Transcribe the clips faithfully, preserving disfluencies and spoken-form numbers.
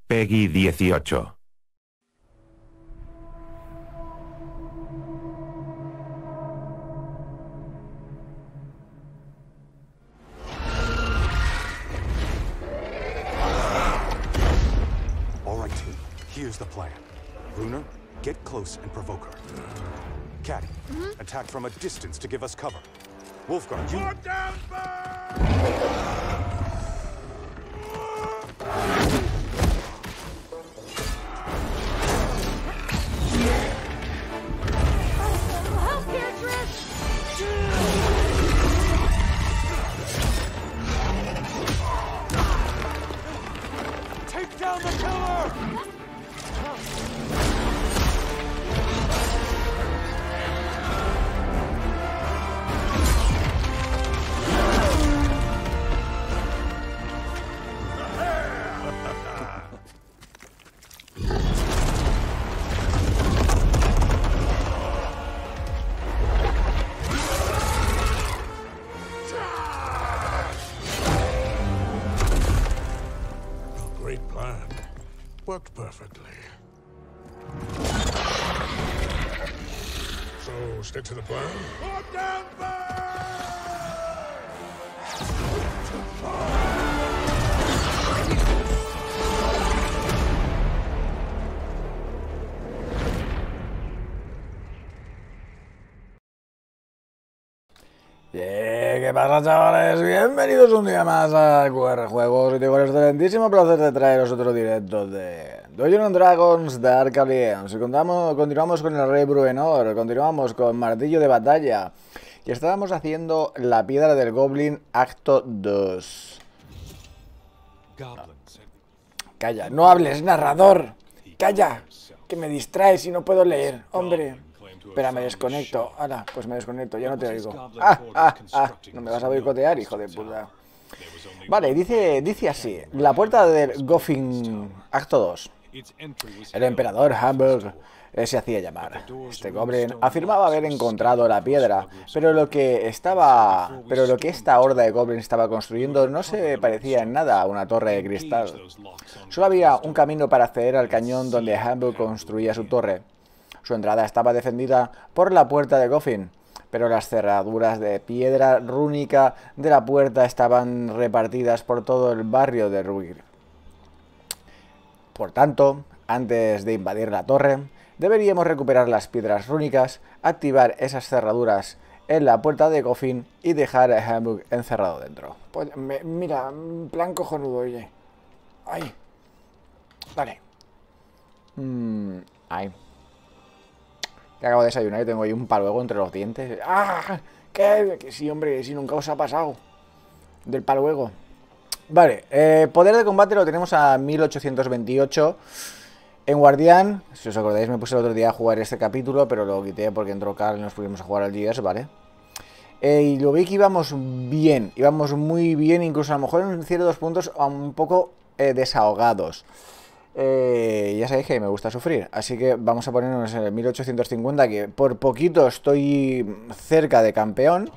Peggy dieciocho. Alright, team. Here's the plan. Bruner, get close and provoke her. Caddy, mm-hmm. attack from a distance to give us cover. Wolfgang, you... Lock down, take down the killer! Worked perfectly. So, stick to the plan? Lock down, Yeah, ¿qué pasa, chavales? Bienvenidos un día más a Q R Juegos y tengo el excelentísimo placer de traeros otro directo de Dungeons and Dragons Dark Alliance. Y contamos, continuamos con el Rey Bruenor, continuamos con Martillo de Batalla y estábamos haciendo la Piedra del Goblin Acto dos. Calla, no hables, narrador. Calla, que me distraes y no puedo leer, hombre. Espera, me desconecto. Ahora, pues me desconecto, ya no te oigo. Ah, ah, ah. No me vas a boicotear, hijo de puta. Vale, dice, dice así. La puerta del Goblin Acto dos. El emperador Hamburg se hacía llamar. Este goblin afirmaba haber encontrado la piedra, pero lo que estaba, pero lo que esta horda de goblins estaba construyendo no se parecía en nada a una torre de cristal. Solo había un camino para acceder al cañón donde Hamburg construía su torre. Su entrada estaba defendida por la puerta de Goffin, pero las cerraduras de piedra rúnica de la puerta estaban repartidas por todo el barrio de Ruir. Por tanto, antes de invadir la torre, deberíamos recuperar las piedras rúnicas, activar esas cerraduras en la puerta de Goffin y dejar a Hamburg encerrado dentro. Pues, me, mira, plan cojonudo, oye. Ay. Vale. Mm, ay. Que acabo de desayunar y tengo ahí un paluego entre los dientes. ¡Ah! ¿Qué? Que sí, hombre, si nunca os ha pasado. Del paluego. Vale, eh, poder de combate lo tenemos a mil ochocientos veintiocho. En Guardián, si os acordáis, me puse el otro día a jugar este capítulo, pero lo quité porque entró Carl y nos pusimos a jugar al Gears, ¿vale? Eh, y lo vi que íbamos bien, íbamos muy bien, incluso a lo mejor en ciertos puntos un poco eh, desahogados. Eh, ya sabéis que me gusta sufrir, así que vamos a ponernos en el mil ochocientos cincuenta, que por poquito estoy cerca de campeón.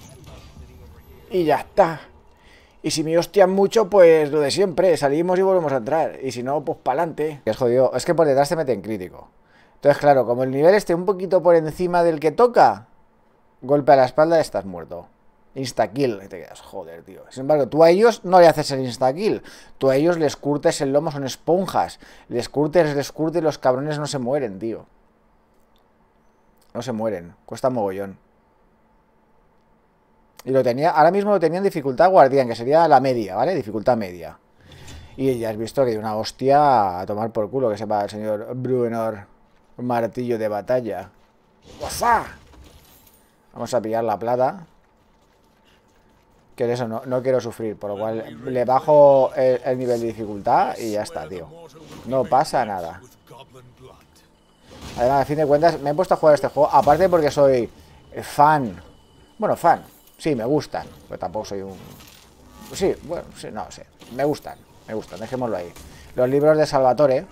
Y ya está. Y si me hostian mucho, pues lo de siempre, salimos y volvemos a entrar. Y si no, pues para adelante. Es jodido, es que por detrás te meten crítico. Entonces, claro, como el nivel esté un poquito por encima del que toca, golpe a la espalda y estás muerto. Insta-kill, y te quedas, joder, tío. Sin embargo, tú a ellos no le haces el insta-kill. Tú a ellos les curtes el lomo, son esponjas. Les curtes, les curtes y los cabrones no se mueren, tío. No se mueren. Cuesta mogollón. Y lo tenía, ahora mismo lo tenía en dificultad guardián, que sería la media, ¿vale? Dificultad media. Y ya has visto que hay una hostia a tomar por culo, que sepa el señor Bruenor, Martillo de Batalla. ¡Guasa! Vamos a pillar la plata. Que eso, no, no quiero sufrir, por lo cual le bajo el, el nivel de dificultad y ya está, tío. No pasa nada. Además, a fin de cuentas, me he puesto a jugar este juego, aparte porque soy fan. Bueno, fan. Sí, me gustan, pero tampoco soy un... Sí, bueno, sí, no sé. Me gustan, me gustan, dejémoslo ahí. Los libros de Salvatore,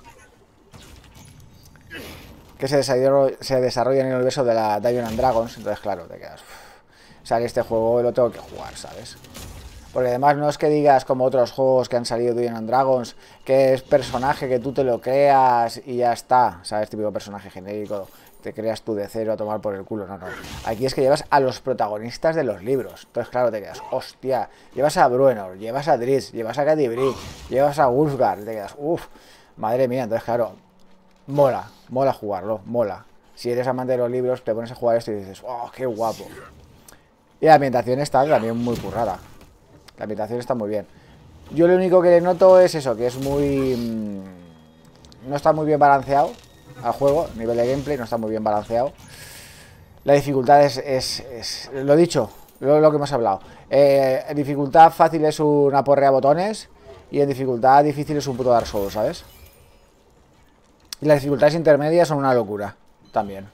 que se desarrollan, se desarrollan en el universo de la Dungeons and Dragons. Entonces, claro, te quedas... Uff, sale este juego y lo tengo que jugar, ¿sabes? Porque además no es que digas como otros juegos que han salido de Dungeons and Dragons, que es personaje que tú te lo creas y ya está, ¿sabes? Típico personaje genérico, te creas tú de cero a tomar por el culo, no, no. Aquí es que llevas a los protagonistas de los libros. Entonces, claro, te quedas, hostia, llevas a Bruenor, llevas a Drizzt, llevas a Catti Brie, llevas a Wulfgar, te quedas, uff, madre mía, entonces, claro, mola, mola jugarlo, mola. Si eres amante de los libros, te pones a jugar esto y dices, oh, qué guapo. Y la ambientación está también muy currada. La ambientación está muy bien. Yo lo único que le noto es eso, que es muy... Mmm, no está muy bien balanceado al juego, a nivel de gameplay no está muy bien balanceado. La dificultad es... es, es lo dicho, lo, lo que hemos hablado. Eh, en dificultad fácil es una porrea a botones y en dificultad difícil es un puto Dark Souls, ¿sabes? Y las dificultades intermedias son una locura, también.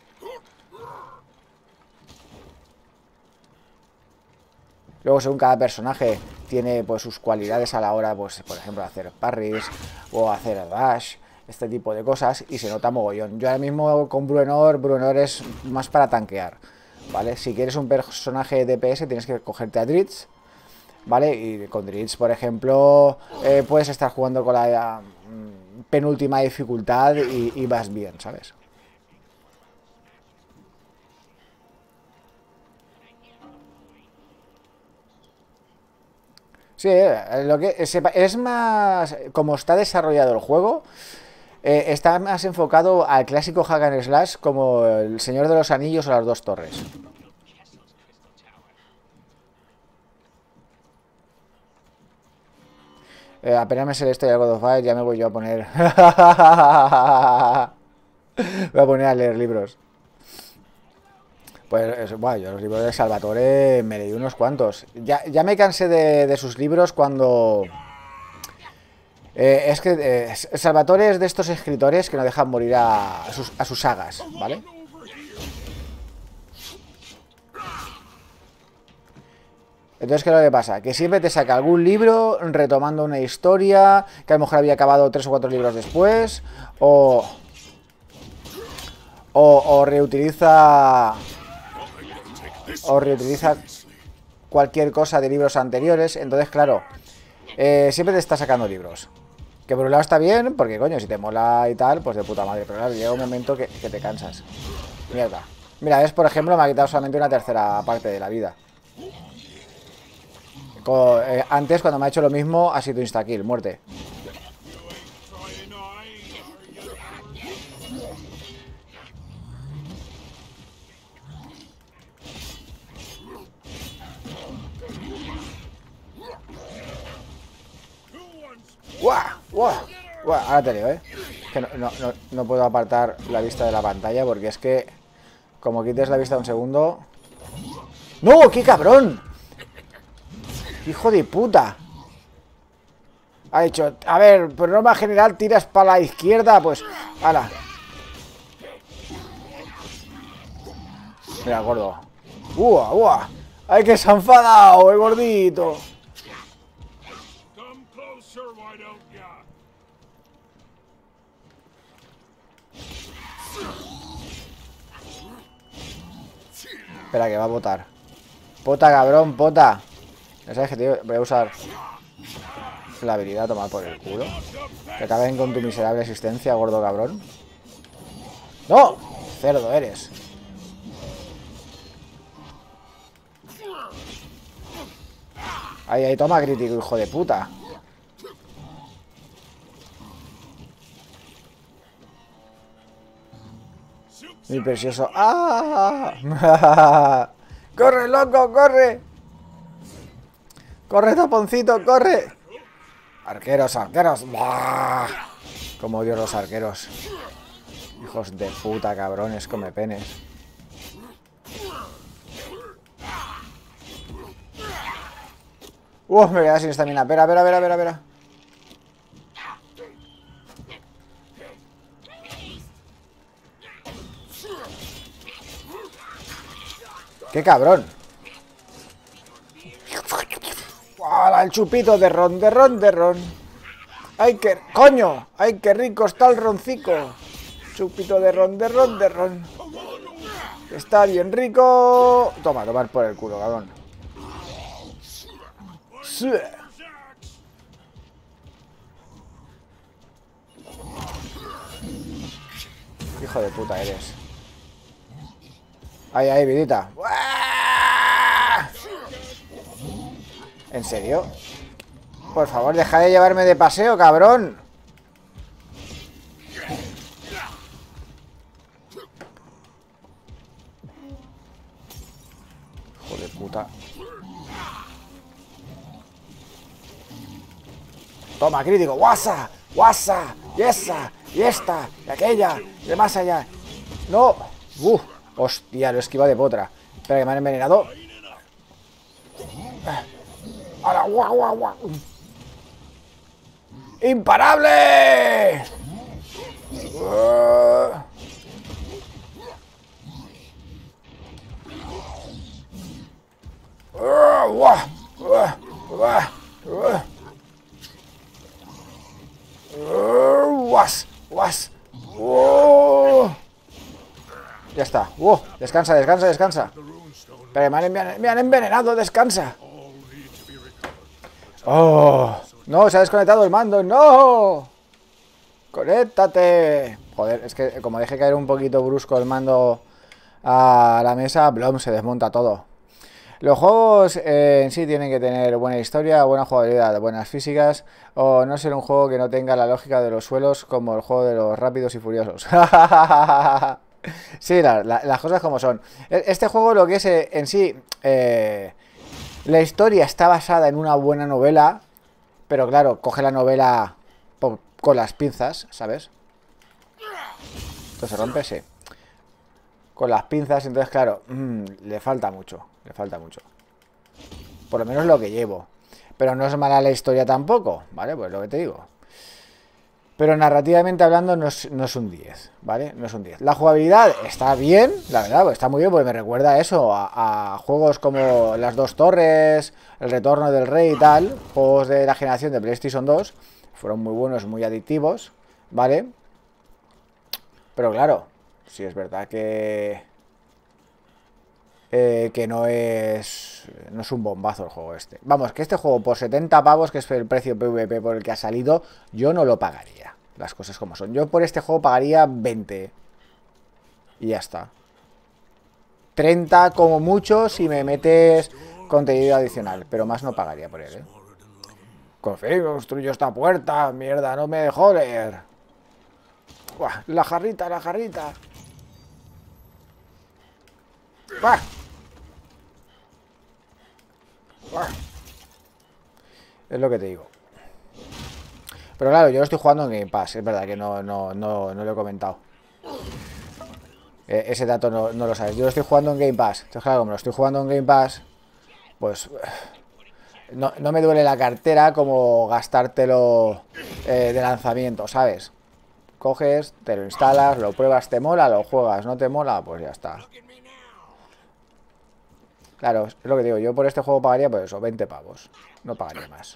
Luego, según cada personaje tiene pues sus cualidades a la hora, pues por ejemplo, hacer parries o hacer dash, este tipo de cosas, y se nota mogollón. Yo ahora mismo con Bruenor, Bruenor es más para tanquear, ¿vale? Si quieres un personaje de D P S tienes que cogerte a Drizzt, ¿vale? Y con Drizzt, por ejemplo, eh, puedes estar jugando con la uh, penúltima dificultad y, y vas bien, ¿sabes? Sí, lo que es más, como está desarrollado el juego, eh, está más enfocado al clásico hack and slash como el Señor de los Anillos o las Dos Torres. Eh, apenas me sé la historia de God of War, ya me voy yo a poner... voy a poner a leer libros. Pues, bueno, yo los libros de Salvatore me leí unos cuantos. Ya, ya me cansé de, de sus libros cuando... Eh, es que eh, Salvatore es de estos escritores que no dejan morir a, a, sus, a sus sagas, ¿vale? Entonces, ¿qué es lo que pasa? Que siempre te saca algún libro retomando una historia que a lo mejor había acabado tres o cuatro libros después, o... O, o reutiliza... O reutiliza cualquier cosa de libros anteriores. Entonces, claro, eh, siempre te está sacando libros. Que por un lado está bien, porque coño, si te mola y tal, pues de puta madre. Pero claro, llega un momento que, que te cansas. Mierda. Mira, ves, por ejemplo, me ha quitado solamente una tercera parte de la vida. Como, eh, antes, cuando me ha hecho lo mismo, ha sido insta-kill, muerte. ¡Guau! ¡Guau! ¡Guau! Ahora te leo, ¿eh? Que no, no, no, no puedo apartar la vista de la pantalla porque es que... Como quites la vista un segundo... ¡No! ¡Qué cabrón! ¡Hijo de puta! Ha dicho, a ver, por norma general tiras para la izquierda, pues... ¡Hala! Mira, gordo. ¡Uah! ¡Uah! ¡Ay, que se ha enfadado, el gordito! Espera, que va a botar. Pota, cabrón, pota. Ya sabes que tío, voy a usar la habilidad a tomar por el culo. Que acaben con tu miserable existencia, gordo cabrón. ¡No! Cerdo eres. Ahí, ahí, toma crítico, hijo de puta. Mi precioso. ¡Ah! ¡Corre, loco, corre! ¡Corre, taponcito, corre! Arqueros, arqueros. ¡Bah! Como odio los arqueros. Hijos de puta, cabrones, come penes. Uf, me voy a quedar sin estamina. Espera, espera, espera, espera, espera. ¡Qué cabrón! ¡Hala, el chupito de ron, de ron, de ron! ¡Ay, qué... ¡Coño! ¡Ay, qué rico está el roncico! Chupito de ron, de ron, de ron. Está bien rico. Toma, tomar por el culo, cabrón. Sí. Hijo de puta eres. Ahí, ahí, vidita. ¿En serio? Por favor, deja de llevarme de paseo, cabrón. Hijo de puta. Toma, crítico. Guasa, guasa. Y esa, y esta, y aquella, y de más allá. No. Uf. Hostia, lo he esquivado de potra. Espera, que me han envenenado. ¡Hala, guau, guau, guau! ¡Imparable! Uh. Uh, uh, uh, uh, uh, was, was. Uh. Ya está. Uh, descansa, descansa, descansa. Pero me han, me han, me han envenenado, descansa. Oh, no, se ha desconectado el mando. No. Conéctate. Joder, es que como dejé caer un poquito brusco el mando a la mesa, blom, se desmonta todo. Los juegos eh, en sí tienen que tener buena historia, buena jugabilidad, buenas físicas, o no ser un juego que no tenga la lógica de los suelos como el juego de los rápidos y furiosos. Sí, la, la, las cosas como son. Este juego lo que es eh, en sí, eh, la historia está basada en una buena novela, pero claro, coge la novela por, con las pinzas, ¿sabes? Esto se rompe, sí. Con las pinzas, entonces claro, mmm, le falta mucho, le falta mucho. Por lo menos lo que llevo. Pero no es mala la historia tampoco, ¿vale? Pues lo que te digo. Pero narrativamente hablando no es, no es un diez, ¿vale? No es un diez. La jugabilidad está bien, la verdad, pues está muy bien, porque me recuerda a eso, a, a juegos como Las Dos Torres, El Retorno del Rey y tal, juegos de la generación de PlayStation dos, fueron muy buenos, muy adictivos, ¿vale? Pero claro, sí es verdad que... Eh, que no es... no es un bombazo el juego este. Vamos, que este juego por setenta pavos, que es el precio PvP por el que ha salido, yo no lo pagaría. Las cosas como son. Yo por este juego pagaría veinte. Y ya está. treinta como mucho si me metes contenido adicional. Pero más no pagaría por él, ¿eh? Confío, construyo esta puerta. Mierda, no me dejó leer. Buah, la jarrita, la jarrita. Buah. Es lo que te digo. Pero claro, yo lo estoy jugando en Game Pass. Es verdad que no, no, no, no lo he comentado. eh, Ese dato no, no lo sabes. Yo lo estoy jugando en Game Pass. Entonces claro, como lo estoy jugando en Game Pass, pues no, no me duele la cartera como gastártelo eh, de lanzamiento, ¿sabes? Coges, te lo instalas, lo pruebas, te mola, lo juegas. No te mola, pues ya está. Claro, es lo que digo, yo por este juego pagaría por eso, veinte pavos. No pagaría más.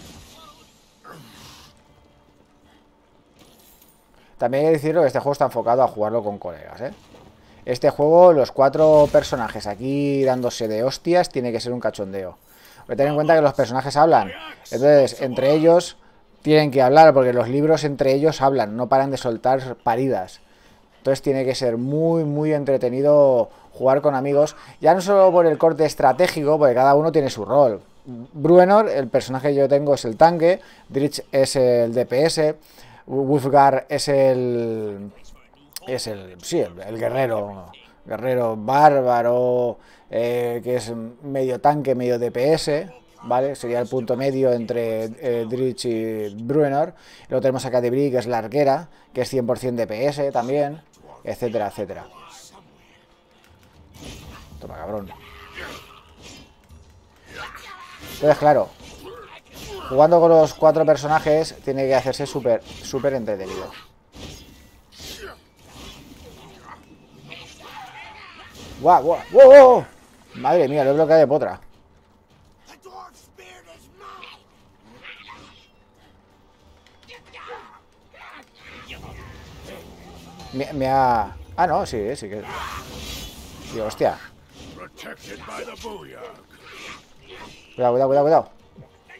También hay que decirlo que este juego está enfocado a jugarlo con colegas, ¿eh? Este juego, los cuatro personajes aquí dándose de hostias, tiene que ser un cachondeo. Porque ten en cuenta que los personajes hablan. Entonces, entre ellos tienen que hablar, porque los libros entre ellos hablan, no paran de soltar paridas. Entonces tiene que ser muy, muy entretenido jugar con amigos, ya no solo por el corte estratégico, porque cada uno tiene su rol. Bruenor, el personaje que yo tengo, es el tanque, Drizzt es el D P S, Wulfgar es el... es el... sí, el, el guerrero, guerrero bárbaro, eh, que es medio tanque, medio D P S, ¿vale? Sería el punto medio entre eh, Drizzt y Bruenor. Luego tenemos a Catti-brie, que es la arquera, que es cien por cien D P S también, etcétera, etcétera. Toma, cabrón. Entonces, claro, jugando con los cuatro personajes tiene que hacerse súper, súper entretenido. ¡Guau, guau, guau, guau! Madre mía, lo he bloqueado de potra. Me, me ha... Ah, no, sí, sí que... sí, hostia. Cuidado, cuidado, cuidado, cuidado.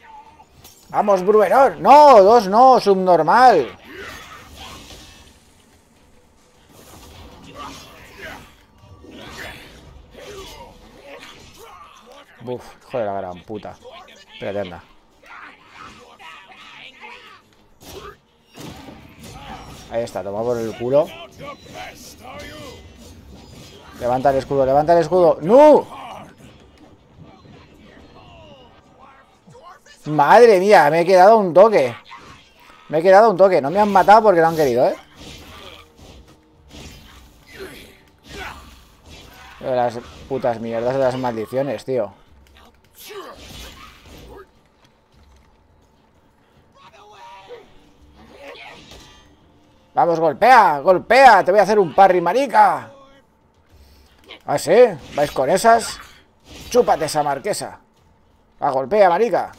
Vamos, Bruenor. No, dos no, subnormal. Uf, hijo de la gran puta. Espérate, anda. Ahí está, toma por el culo. Levanta el escudo, levanta el escudo. ¡No! Madre mía, me he quedado un toque. Me he quedado un toque. No me han matado porque no han querido, ¿eh? Las putas mierdas de las maldiciones, tío. Vamos, golpea, golpea. Te voy a hacer un parry, marica. ¿Ah, sí? ¿Vais con esas? Chúpate esa marquesa. Va, golpea, marica.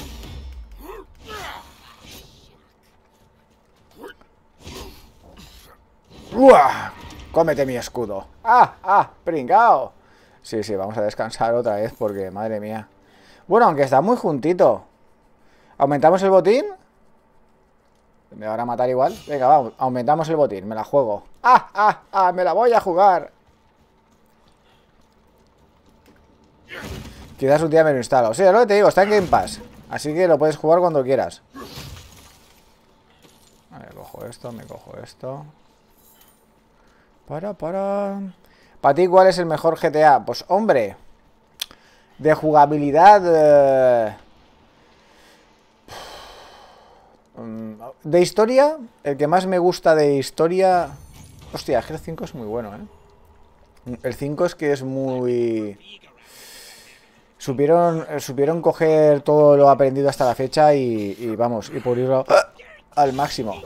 ¡Uah! Cómete mi escudo. ¡Ah, ah! ¡Pringao! Sí, sí, vamos a descansar otra vez porque, madre mía. Bueno, aunque está muy juntito. ¿Aumentamos el botín? Me van a matar igual. Venga, vamos, aumentamos el botín, me la juego. ¡Ah, ah, ah! Me la voy a jugar. Quizás un día me lo instalo. O sea, lo que te digo, está en Game Pass. Así que lo puedes jugar cuando quieras. A ver, cojo esto, me cojo esto. Para, para... Para ti, ¿cuál es el mejor G T A? Pues, hombre, de jugabilidad... Eh... De historia, el que más me gusta de historia... Hostia, es que el cinco es muy bueno, ¿eh? El cinco es que es muy... Supieron, supieron coger todo lo aprendido hasta la fecha y, y vamos, y pulirlo al máximo.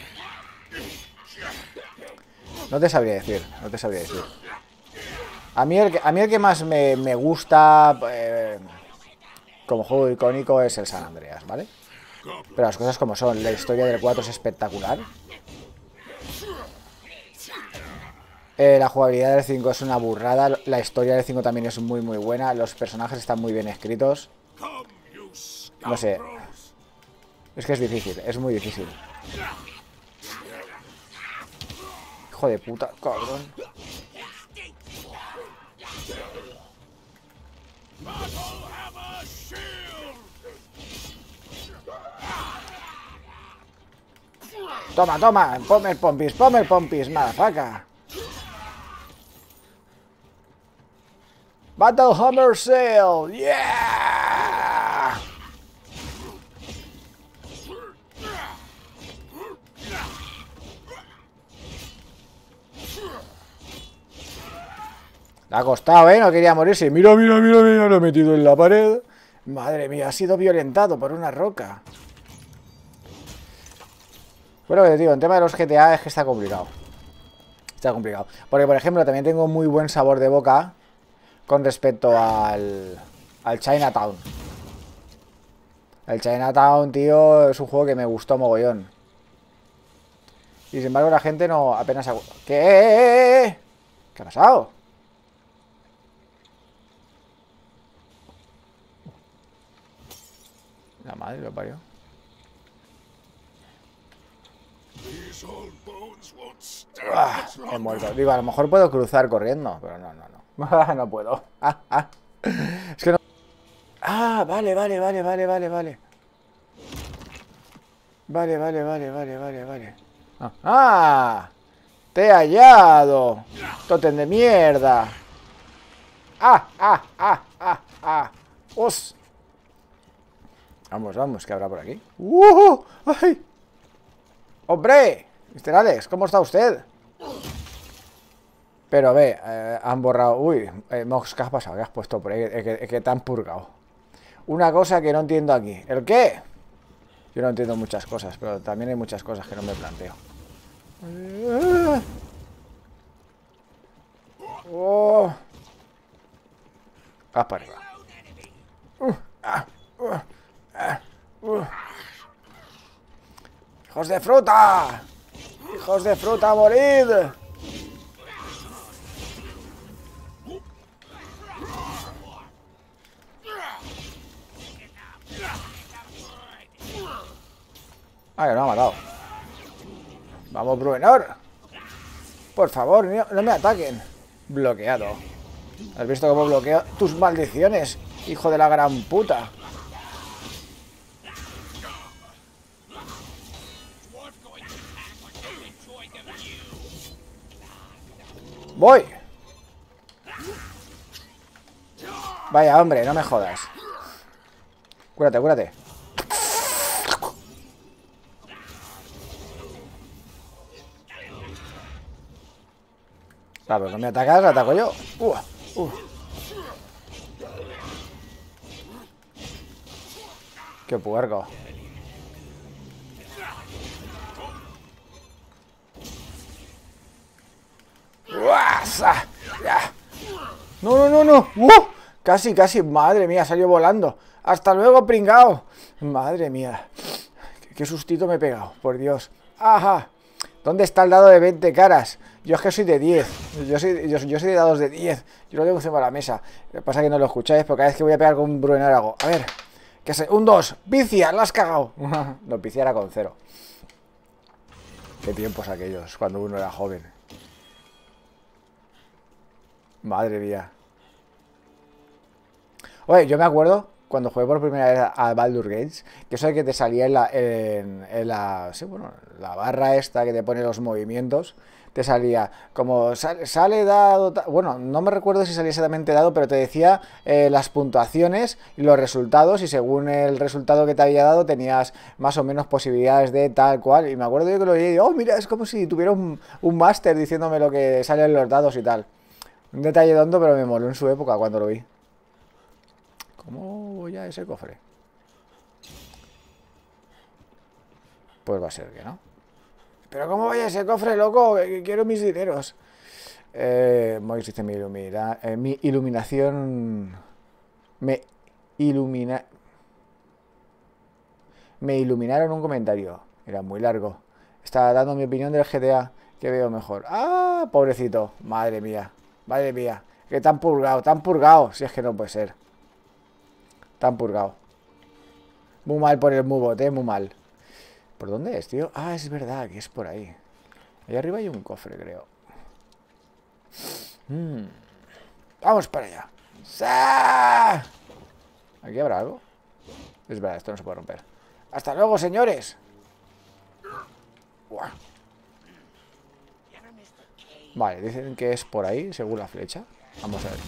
No te sabría decir, no te sabría decir. A mí el que, a mí el que más me, me gusta eh, como juego icónico es el San Andreas, ¿vale? Pero las cosas como son, la historia del cuatro es espectacular. Eh, la jugabilidad del cinco es una burrada. La historia del cinco también es muy muy buena. Los personajes están muy bien escritos. No sé. Es que es difícil, es muy difícil. Hijo de puta, cabrón. Toma, toma, ponme el pompis, ponme el pompis, madafaca. Battle Hammer Sail, yeah. Le ha costado, ¿eh? No quería morirse. Mira, mira, mira, mira, lo he metido en la pared. Madre mía, ha sido violentado por una roca. Bueno, te digo, en tema de los G T A es que está complicado. Está complicado. Porque, por ejemplo, también tengo muy buen sabor de boca con respecto al, al Chinatown. El Chinatown, tío, es un juego que me gustó mogollón. Y sin embargo la gente no apenas... ¿Qué? ¿Qué ha pasado? La madre lo parió. Ah, he muerto. Digo, a lo mejor puedo cruzar corriendo, pero no, no, no. No puedo. Ah, ah. Es que no... Ah, vale, vale, vale, vale, vale, vale. Vale, vale, vale, vale, vale, vale. Ah, ah, te he hallado. Tótem de mierda. Ah, ah, ah, ah, ah. Os. Vamos, vamos, ¿qué habrá por aquí? ¡Uh! ¡Ay! ¡Hombre! mister Alex, ¿cómo está usted? Pero a ver, eh, han borrado... Uy, eh, Mox, ¿qué has pasado? ¿Qué has puesto por ahí? Es que, es que te han purgado. Una cosa que no entiendo aquí. ¿El qué? Yo no entiendo muchas cosas, pero también hay muchas cosas que no me planteo. Oh. Vas para arriba. Uh, ah, uh, ah, uh. ¡Hijos de fruta! ¡Hijos de fruta, morid! Ah, que no me ha matado. Vamos, Bruenor. Por favor, no, no me ataquen. Bloqueado. ¿Has visto cómo bloqueo tus maldiciones, hijo de la gran puta? Voy. Vaya, hombre, no me jodas. Cúrate, cúrate. Claro, no me atacas, ataco yo. Uh, uh. Qué puerco. ¡Uasa! ¡Ya! No, no, no, no. ¡Uh! Casi, casi. Madre mía, salió volando. Hasta luego, pringao. Madre mía. Qué, qué sustito me he pegado, por Dios. ¡Ajá! ¿Dónde está el dado de veinte caras? Yo es que soy de diez. Yo soy, yo, yo soy de dados de diez. Yo lo tengo encima de la mesa. Lo que pasa es que no lo escucháis, pero cada vez que voy a pegar con un Bruenor hago. A ver. ¿Qué sé? Un dos. Vicia, la has cagado. No, Vicia era con cero. Qué tiempos aquellos, cuando uno era joven. Madre mía. Oye, yo me acuerdo cuando jugué por primera vez a Baldur's Gate, que eso de que te salía en la, en, en la, sí, bueno, la barra esta que te pone los movimientos, te salía como sale, sale dado, bueno, no me recuerdo si salía exactamente dado, pero te decía eh, las puntuaciones y los resultados, y según el resultado que te había dado tenías más o menos posibilidades de tal cual, y me acuerdo yo que lo vi y digo, oh, mira, es como si tuviera un, un máster diciéndome lo que sale en los dados y tal. Un detalle tonto, pero me moló en su época cuando lo vi. ¿Cómo voy a ese cofre? Pues va a ser que no. ¿Pero cómo voy a ese cofre, loco? Que quiero mis dineros. Eh, Mois dice mi, ilumina, eh, mi iluminación... Me ilumina... Me iluminaron un comentario. Era muy largo. Estaba dando mi opinión del G T A, que veo mejor. ¡Ah! Pobrecito. Madre mía. Madre mía. Que tan purgado, tan purgado. Si es que no puede ser. Tan purgado. Muy mal por el mubot, eh. Muy mal. ¿Por dónde es, tío? Ah, es verdad, que es por ahí. Ahí arriba hay un cofre, creo. Mm. Vamos para allá. ¡Sa! ¿Aquí habrá algo? Es verdad, esto no se puede romper. ¡Hasta luego, señores! Uah. Vale, dicen que es por ahí, según la flecha. Vamos a ver.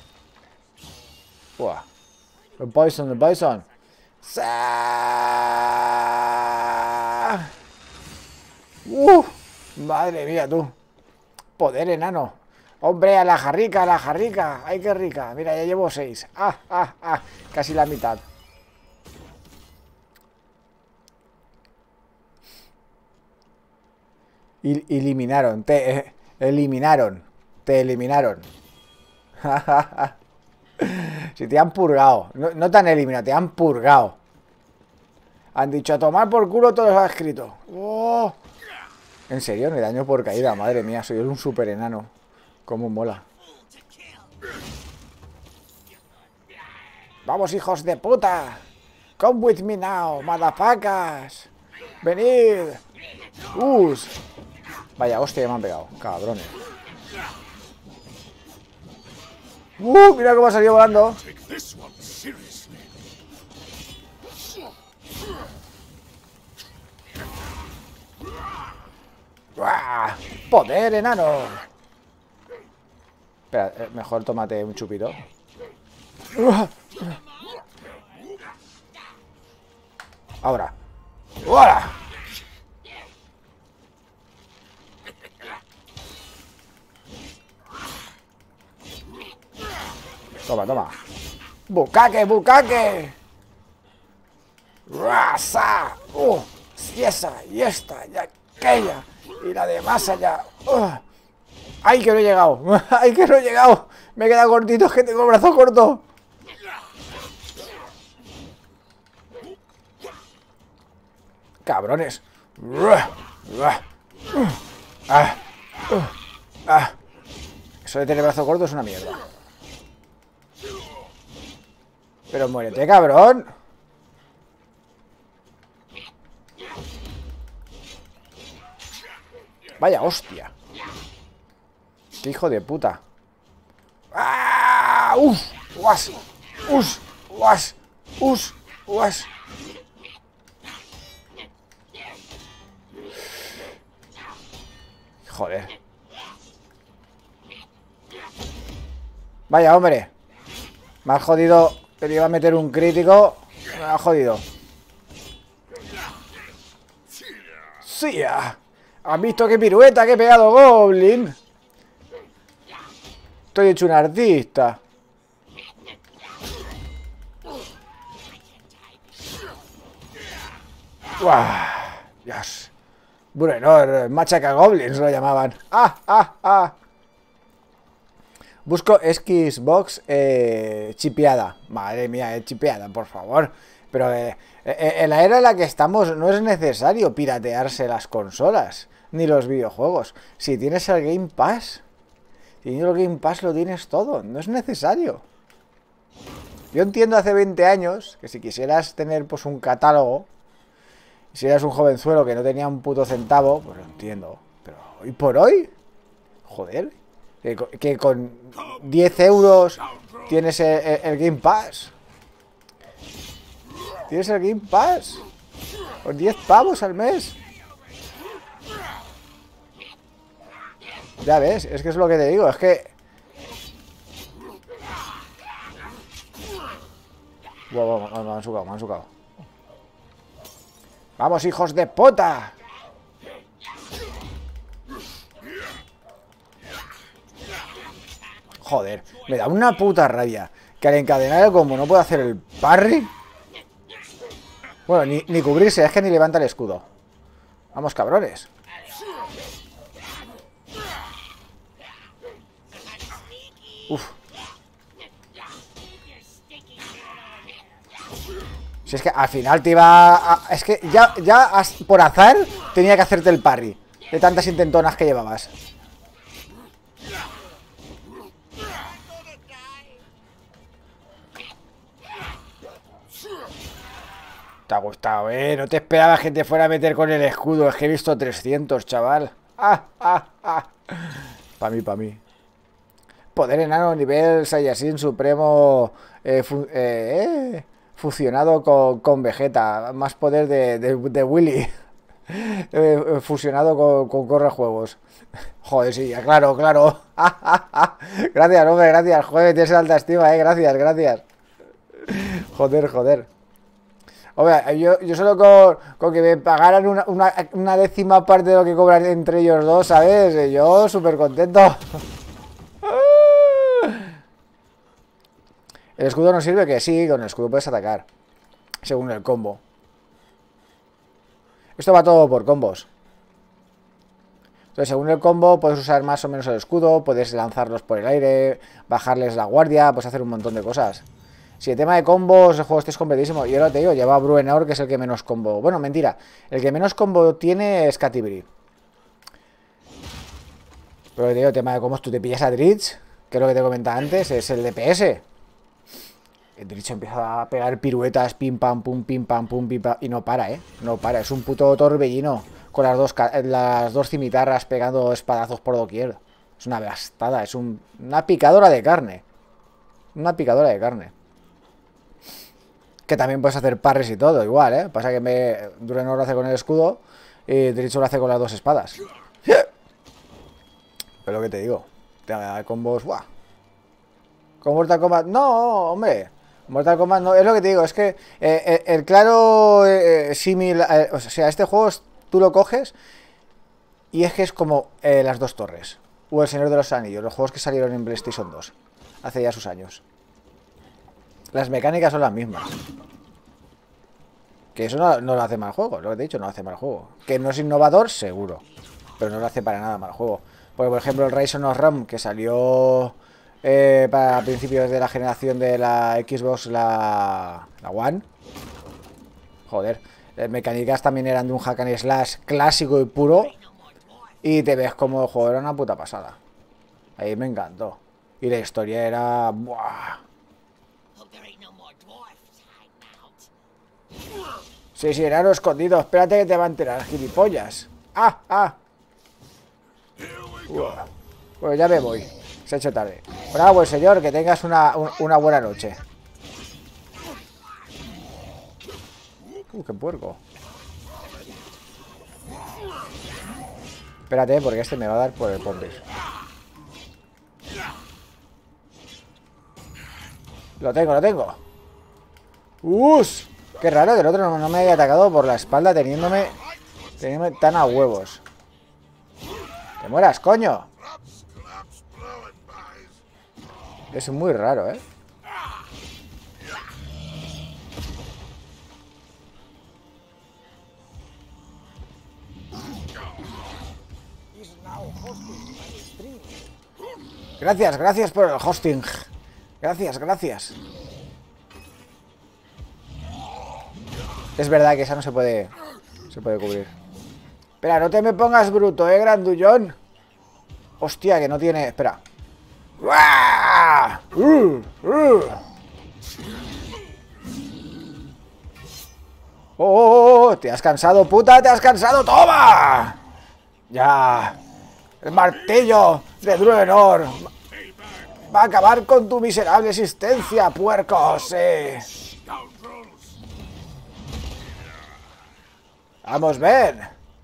Uah. El Bison, el Bison. ¡Uh! Madre mía, tú. Poder enano. Hombre, a la jarrica, a la jarrica. Ay, qué rica. Mira, ya llevo seis. Ah, ah, ah. Casi la mitad. Il eliminaron. Te eh, eliminaron. Te eliminaron. Si te han purgado. No, no te han eliminado, te han purgado. Han dicho a tomar por culo todo lo que ha escrito. ¡Oh! En serio, me daño por caída. Madre mía, soy un super enano. Cómo mola. Vamos, hijos de puta. Come with me now, motherfuckers. Venid. Us. Vaya, hostia, me han pegado. Cabrones. Uh, mira cómo ha salido volando. ¡Uah! ¡Poder, enano! Espera, eh, mejor tómate un chupito. Ahora. ¡Ahora! Toma, toma. ¡Bucaque, bucaque! ¡Rasa! ¡Uh! Y esa, y esta, y aquella. Y la de más allá. Uh. ¡Ay, que no he llegado! ¡Ay, que no he llegado! Me he quedado cortito, es que tengo el brazo corto. Cabrones. Eso de tener brazo corto es una mierda. Pero muérete, cabrón. Vaya hostia. Qué hijo de puta. ¡Ah! ¡Uf! ¡Uas! ¡Us! ¡Uas! ¡Us! ¡Uas! Joder. Vaya, hombre. Me ha jodido. Que le iba a meter un crítico. Me ha jodido. ¡Sí! ¿Han visto qué pirueta que he pegado, Goblin? Estoy hecho un artista. ¡Uah! Dios. Bruenor, machaca goblins lo llamaban. ¡Ah, ah, ah! Busco Xbox eh, chipeada. Madre mía, eh, chipeada, por favor. Pero eh, eh, en la era en la que estamos no es necesario piratearse las consolas ni los videojuegos. Si tienes el Game Pass, si tienes el Game Pass lo tienes todo. No es necesario. Yo entiendo hace veinte años que si quisieras tener pues un catálogo, si eras un jovenzuelo que no tenía un puto centavo, pues lo entiendo. Pero hoy por hoy, joder, que, que con diez euros tienes el, el, el Game Pass. Tienes el Game Pass. Con diez pavos al mes. Ya ves, es que es lo que te digo, es que... Wow, wow, me, me han sucado, me han sucado. ¡Vamos, hijos de puta! Joder, me da una puta rabia que al encadenar el combo no puedo hacer el parry. Bueno, ni, ni cubrirse, es que ni levanta el escudo. Vamos, cabrones. Uf. Si es que al final te iba a... Es que ya, ya por azar tenía que hacerte el parry de tantas intentonas que llevabas. Te ha gustado, ¿eh? No te esperaba que te fuera a meter con el escudo. Es que he visto trescientos, chaval. ¡Ah, ah, ah! Pa' mí, pa' mí. Poder enano nivel Saiyajin Supremo eh, fu eh, eh, fusionado con, con Vegeta. Más poder de, de, de Willy. eh, fusionado con, con correjuegos. Joder, sí, claro, claro. Gracias, hombre, gracias. Joder, tienes alta estima, eh. Gracias, gracias. Joder, joder. Hombre, yo, yo solo con, con que me pagaran una, una, una décima parte de lo que cobran entre ellos dos, ¿sabes? Yo súper contento. ¿El escudo no sirve? Que sí, con el escudo puedes atacar. Según el combo. Esto va todo por combos. Entonces, según el combo, puedes usar más o menos el escudo, puedes lanzarlos por el aire, bajarles la guardia, puedes hacer un montón de cosas. Si el tema de combos, el juego este es completísimo. Y ahora te digo, lleva a Bruenor, que es el que menos combo... Bueno, mentira. El que menos combo tiene es Catibri. Pero te digo, el tema de combos, tú te pillas a Dritz, que es lo que te comentaba antes, es el D P S. El Dritz empieza a pegar piruetas, pim pam pum, pim pam pum, pim pam, y no para, ¿eh? No para, es un puto torbellino con las dos, las dos cimitarras pegando espadazos por doquier. Es una bastada, es un, una picadora de carne. Una picadora de carne. Que también puedes hacer parries y todo, igual, ¿eh? Pasa que me Bruenor lo hace con el escudo y Dritz lo hace con las dos espadas. Pero lo que te digo, te da combos, ¡buah! Con Mortal Kombat, no, hombre. Mortal Kombat no, es lo que te digo, es que eh, eh, el claro eh, símil, eh, o sea, este juego es, tú lo coges y es que es como eh, las dos torres, o el Señor de los Anillos, los juegos que salieron en PlayStation dos, hace ya sus años. Las mecánicas son las mismas. Que eso no, no lo hace mal juego, lo que te he dicho, no lo hace mal juego. Que no es innovador, seguro, pero no lo hace para nada mal juego. Porque, por ejemplo, el Rise of Rome, que salió eh, para principios de la generación de la Xbox, la, la One. Joder, las mecánicas también eran de un hack and slash clásico y puro. Y te ves como el juego era una puta pasada. Ahí me encantó. Y la historia era... ¡buah! Sí, sí, enano escondido. Espérate que te va a enterar, gilipollas. ¡Ah, ah! Uah. Bueno, ya me voy. Se ha hecho tarde. Bravo, pues, señor, que tengas una, un, una buena noche. Uh, qué puerco. Espérate, porque este me va a dar por el pompis. Lo tengo, lo tengo. ¡Us! Qué raro que el otro no, no me haya atacado por la espalda teniéndome, teniéndome tan a huevos. ¡Te mueras, coño! Es muy raro, ¿eh? Gracias, gracias por el hosting. Gracias, gracias. Es verdad que esa no se puede... Se puede cubrir. Espera, no te me pongas bruto, eh, grandullón. Hostia, que no tiene... Espera. Uh, uh. Oh, te has cansado, puta, te has cansado, toma. Ya. El martillo de Draenor va a acabar con tu miserable existencia, puerco, sí. Vamos, ven.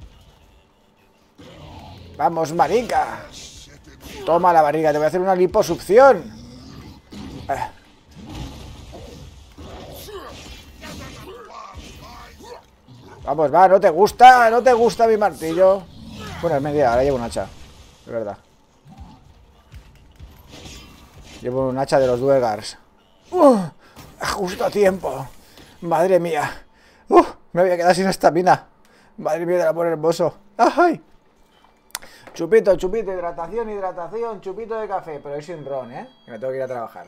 Vamos, marica. Toma la barriga, te voy a hacer una liposucción. Eh. Vamos, va, ¿no te gusta? ¿No te gusta mi martillo? Bueno, es media, ahora llevo un hacha. Es verdad. Llevo un hacha de los Duergars. Uh, justo a tiempo. Madre mía. Uh, me voy a quedar sin estamina. Madre mía del amor hermoso. ¡Ay! Chupito, chupito, hidratación, hidratación, chupito de café. Pero es sin ron, ¿eh? Que me tengo que ir a trabajar.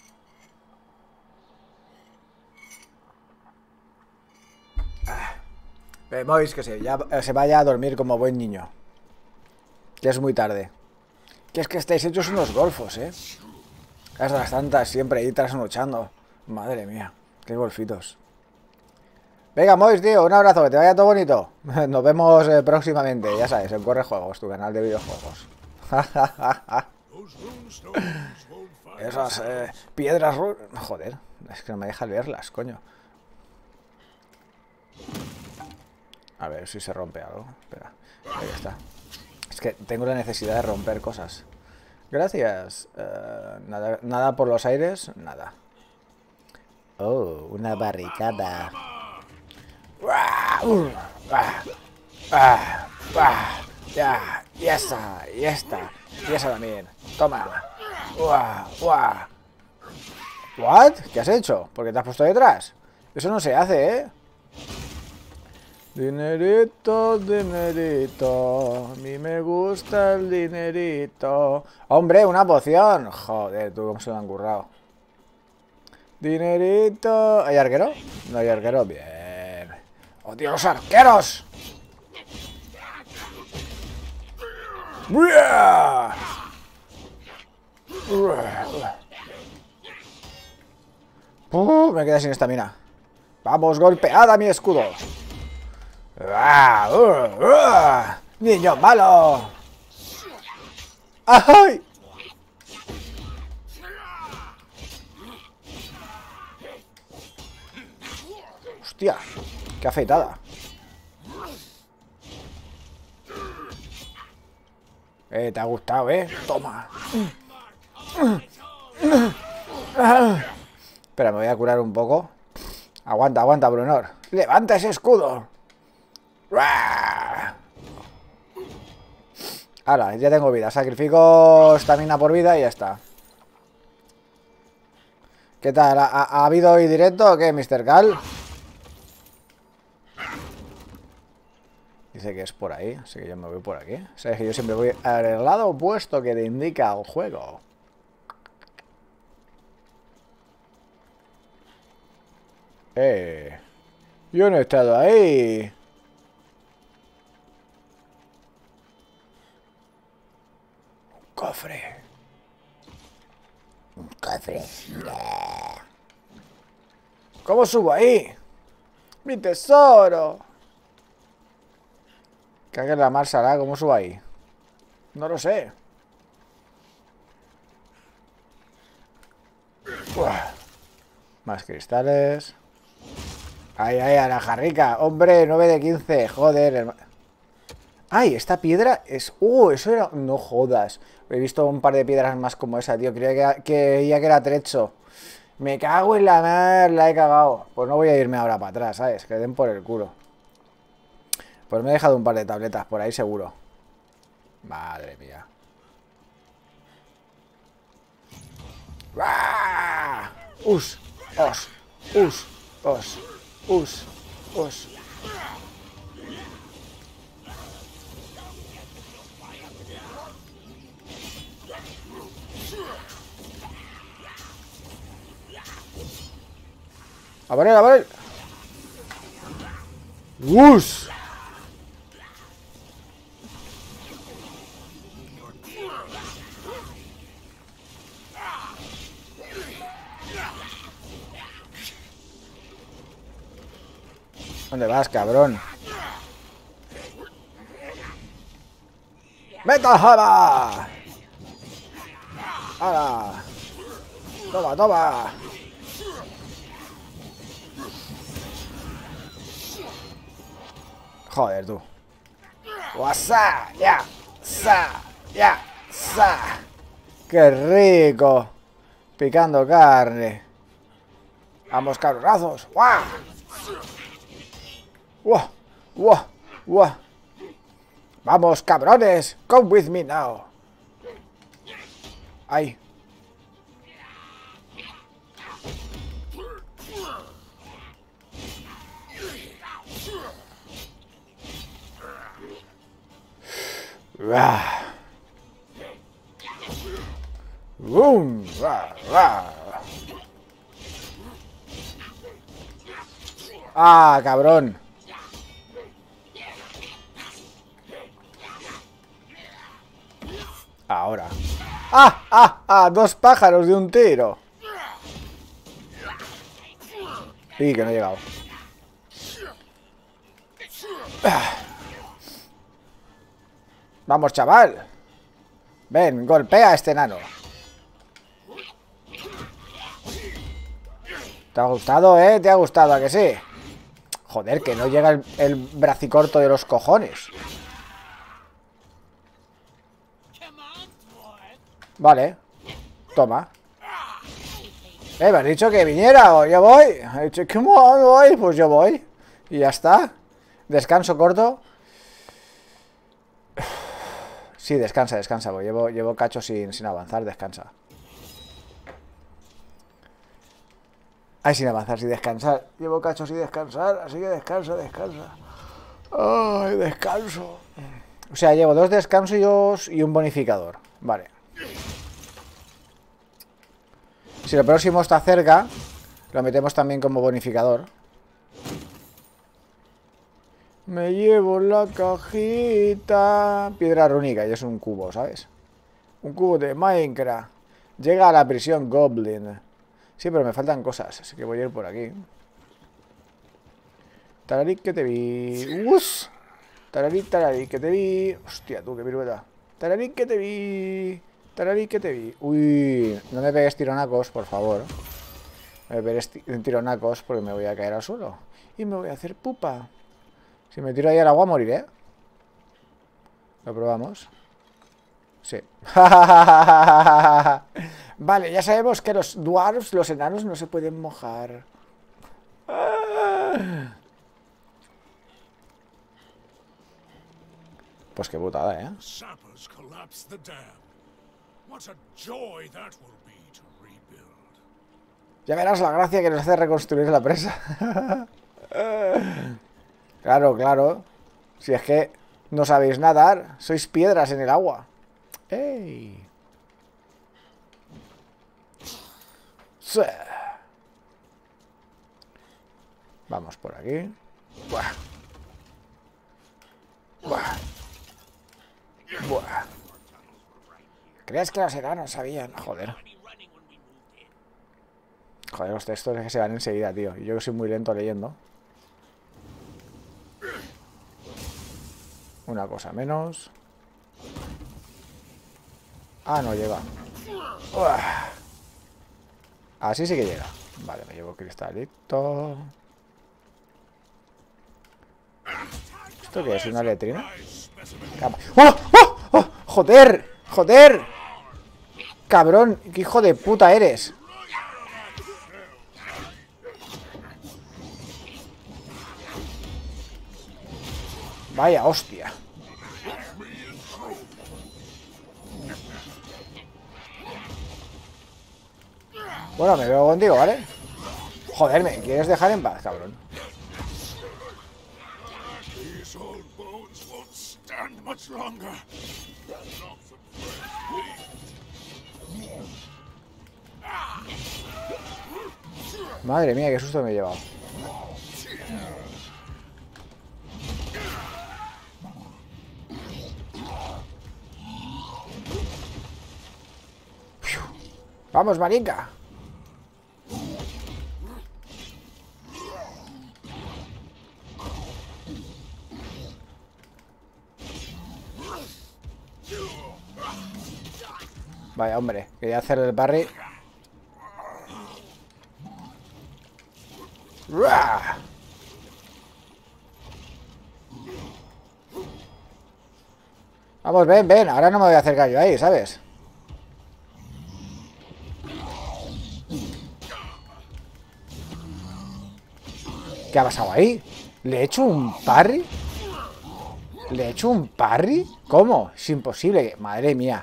Ah. Vemos que se, ya, se vaya a dormir como buen niño. Que es muy tarde. Que es que estáis hechos unos golfos, ¿eh? Hasta las tantas, siempre ahí trasnochando. Madre mía, qué golfitos. Venga, Mois, tío, un abrazo, que te vaya todo bonito. Nos vemos eh, próximamente, ya sabes, en Corre Juegos, tu canal de videojuegos. Esas eh, piedras... Joder, es que no me deja leerlas, coño. A ver si se rompe algo. Espera, ahí está. Es que tengo la necesidad de romper cosas. Gracias. Uh, nada, nada por los aires, nada. Oh, una barricada. Uh, ah, ah, ah, ya, y esa, y esta, y esa también. Toma. Uah, uah. ¿What? ¿Qué has hecho? ¿Por qué te has puesto detrás? Eso no se hace, ¿eh? Dinerito, dinerito, a mí me gusta el dinerito. ¡Hombre, una poción! Joder, tú, cómo se lo han currado. Dinerito... ¿Hay arquero? No hay arquero, bien. ¡Odio los arqueros! Uh, me quedé sin estamina. Vamos, golpeada mi escudo. ¡Ah! Uh, uh, ¡Niño malo! ¡Ay! ¡Hostia! ¡Qué afeitada! Eh, te ha gustado, ¿eh? Toma. Espera, me voy a curar un poco. Aguanta, aguanta, Brunor. ¡Levanta ese escudo! Ahora, ya tengo vida. Sacrifico estamina por vida y ya está. ¿Qué tal? ¿Ha, ha habido hoy directo o qué, mister Cal? Dice que es por ahí, así que yo me voy por aquí. Sabes que yo siempre voy al lado opuesto que te indica el juego. Eh, yo no he estado ahí. Un cofre. Un cofre. ¿Cómo subo ahí? ¡Mi tesoro! Cague la mar, Sara, ¿cómo subo ahí? No lo sé. Uah. Más cristales. Ay, ay, a la jarrica. Hombre, nueve de quince. Joder, hermano. Ay, esta piedra es... Uh, eso era... No jodas. He visto un par de piedras más como esa, tío. Creía que, creía que era trecho. Me cago en la mar. La he cagado. Pues no voy a irme ahora para atrás, ¿sabes? Que den por el culo. Pues me he dejado un par de tabletas por ahí, seguro. Madre mía. ¡Ah! Us, os, us, os, us, os. A ver, a ver. Us. ¿Dónde vas, cabrón? ¡Meta java! ¡Hala! ¡Toma, toma! Joder, tú. ¡Wasa! ¡Ya! ¡Sa! ¡Ya! ¡Sa! ¡Qué rico! Picando carne. Vamos, cabronazos. ¡Guau! ¡Guau! ¡Guau! ¡Guau! Vamos, cabrones. Come with me now. Ahí. ¡Bum! ¡Ah, cabrón! Ahora. ¡Ah, ah, ah! Dos pájaros de un tiro. Sí, que no he llegado. Vamos, chaval. Ven, golpea a este enano. ¿Te ha gustado, eh? ¿Te ha gustado, a que sí? Joder, que no llega el, el bracicorto de los cojones. Vale. Toma. Eh, me has dicho que viniera o yo voy. He dicho, ¿cómo voy? Pues yo voy. Y ya está. Descanso corto. Sí, descansa, descansa. Pues llevo, llevo cacho sin, sin avanzar, descansa. Ay, sin avanzar, sin descansar. Llevo cacho sin descansar, así que descansa, descansa. Ay, descanso. O sea, llevo dos descansos y un bonificador. Vale. Si lo próximo está cerca, lo metemos también como bonificador. Me llevo la cajita. Piedra rúnica, y es un cubo, ¿sabes? Un cubo de Minecraft. Llega a la prisión Goblin. Sí, pero me faltan cosas, así que voy a ir por aquí. Tararí que te vi. Us. Tararí, tararí que te vi. Hostia, tú, qué pirueta. Tararí que te vi. Tararí que te vi. Uy, no me pegues tironacos, por favor. No me pegues tironacos porque me voy a caer al suelo. Y me voy a hacer pupa. Si me tiro ahí al agua moriré. Lo probamos. Sí. Vale, ya sabemos que los dwarfs, los enanos, no se pueden mojar. Pues qué putada, ¿eh? Ya verás la gracia que nos hace reconstruir la presa. Claro, claro. Si es que no sabéis nadar, sois piedras en el agua. ¡Ey! Sí. Vamos por aquí. Buah. Buah. Buah. ¿Crees que los enanos sabían? Joder. Joder, los textos es que se van enseguida, tío. Y yo que soy muy lento leyendo. Una cosa menos. Ah, no llega. Uah. Así sí que llega. Vale, me llevo cristalito. ¿Esto qué es? ¿Una letrina? ¡Oh! ¡Oh! ¡Oh! ¡Joder! ¡Joder! ¡Cabrón! ¡Qué hijo de puta eres! Vaya hostia. Bueno, me veo contigo, ¿vale? Joder, ¿me quieres dejar en paz, cabrón? Madre mía, qué susto me he llevado. ¡Vamos, marica! Vaya, hombre, quería hacer el parry. ¡Ruah! Vamos, ven, ven. Ahora no me voy a acercar yo ahí, ¿sabes? ¿Qué ha pasado ahí? ¿Le he hecho un parry? ¿Le he hecho un parry? ¿Cómo? Es imposible. Madre mía.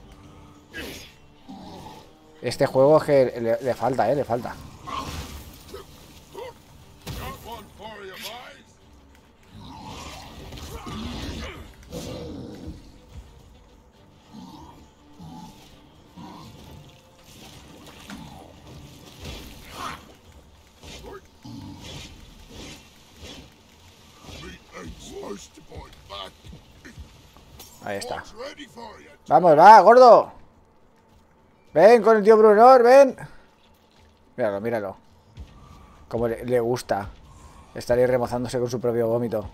Este juego es que le, le falta, eh, le falta. Ahí está. Vamos, va, gordo. Ven con el tío Brunor, ven. Míralo, míralo. Como le, le gusta estar ahí remozándose con su propio vómito.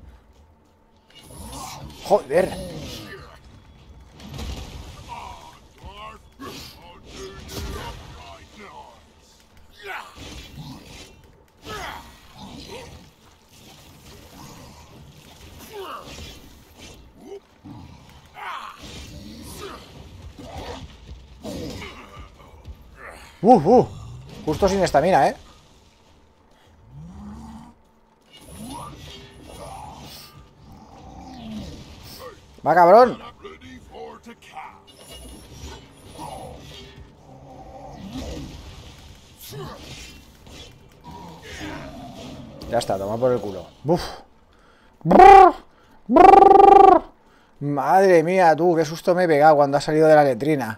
Joder. Uh, uh. Justo sin estamina, ¿eh? Va, cabrón. Ya está, toma por el culo. Uf. Brrr, brrr. Madre mía, tú, qué susto me he pegado cuando ha salido de la letrina.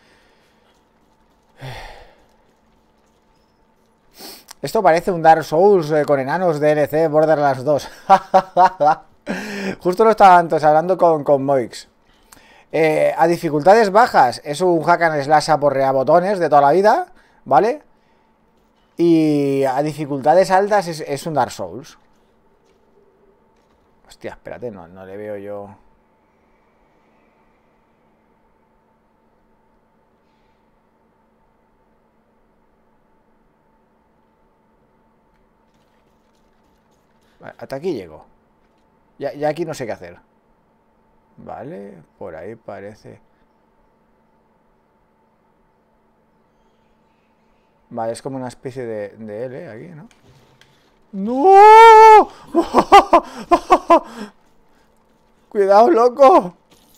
Esto parece un Dark Souls eh, con enanos D L C Borderlands dos. Justo lo estaba antes hablando con, con Moix. Eh, a dificultades bajas es un hack and slash a porrea botones de toda la vida, ¿vale? Y a dificultades altas es, es un Dark Souls. Hostia, espérate, no, no le veo yo... Hasta aquí llego. Ya, ya aquí no sé qué hacer. Vale, por ahí parece. Vale, es como una especie de, de L aquí, ¿no? ¡No! ¡Cuidado, loco!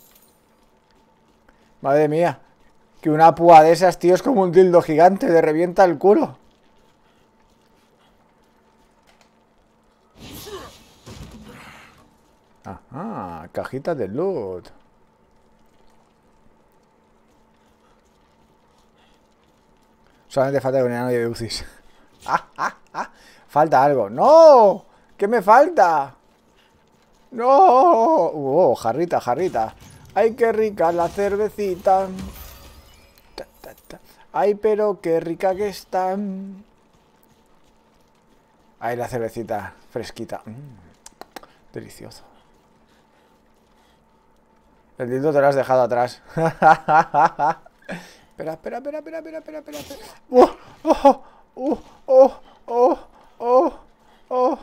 Madre mía. Que una púa de esas, tío, es como un dildo gigante. Te revienta el culo. Ajá, cajitas de loot. Solamente falta un enano de U C I S. ¡Ah, ah, ah! Falta algo. ¡No! ¿Qué me falta? ¡No! ¡Oh, jarrita, jarrita! ¡Ay, qué rica la cervecita! Ta, ta, ta. ¡Ay, pero qué rica que está! ¡Ay, la cervecita fresquita! Mm, delicioso. El dildo te lo has dejado atrás. Espera, espera, espera, espera, espera, espera, espera, espera. ¡Oh! ¡Oh! ¡Oh! ¡Oh! ¡Oh! ¡Oh! ¡Oh!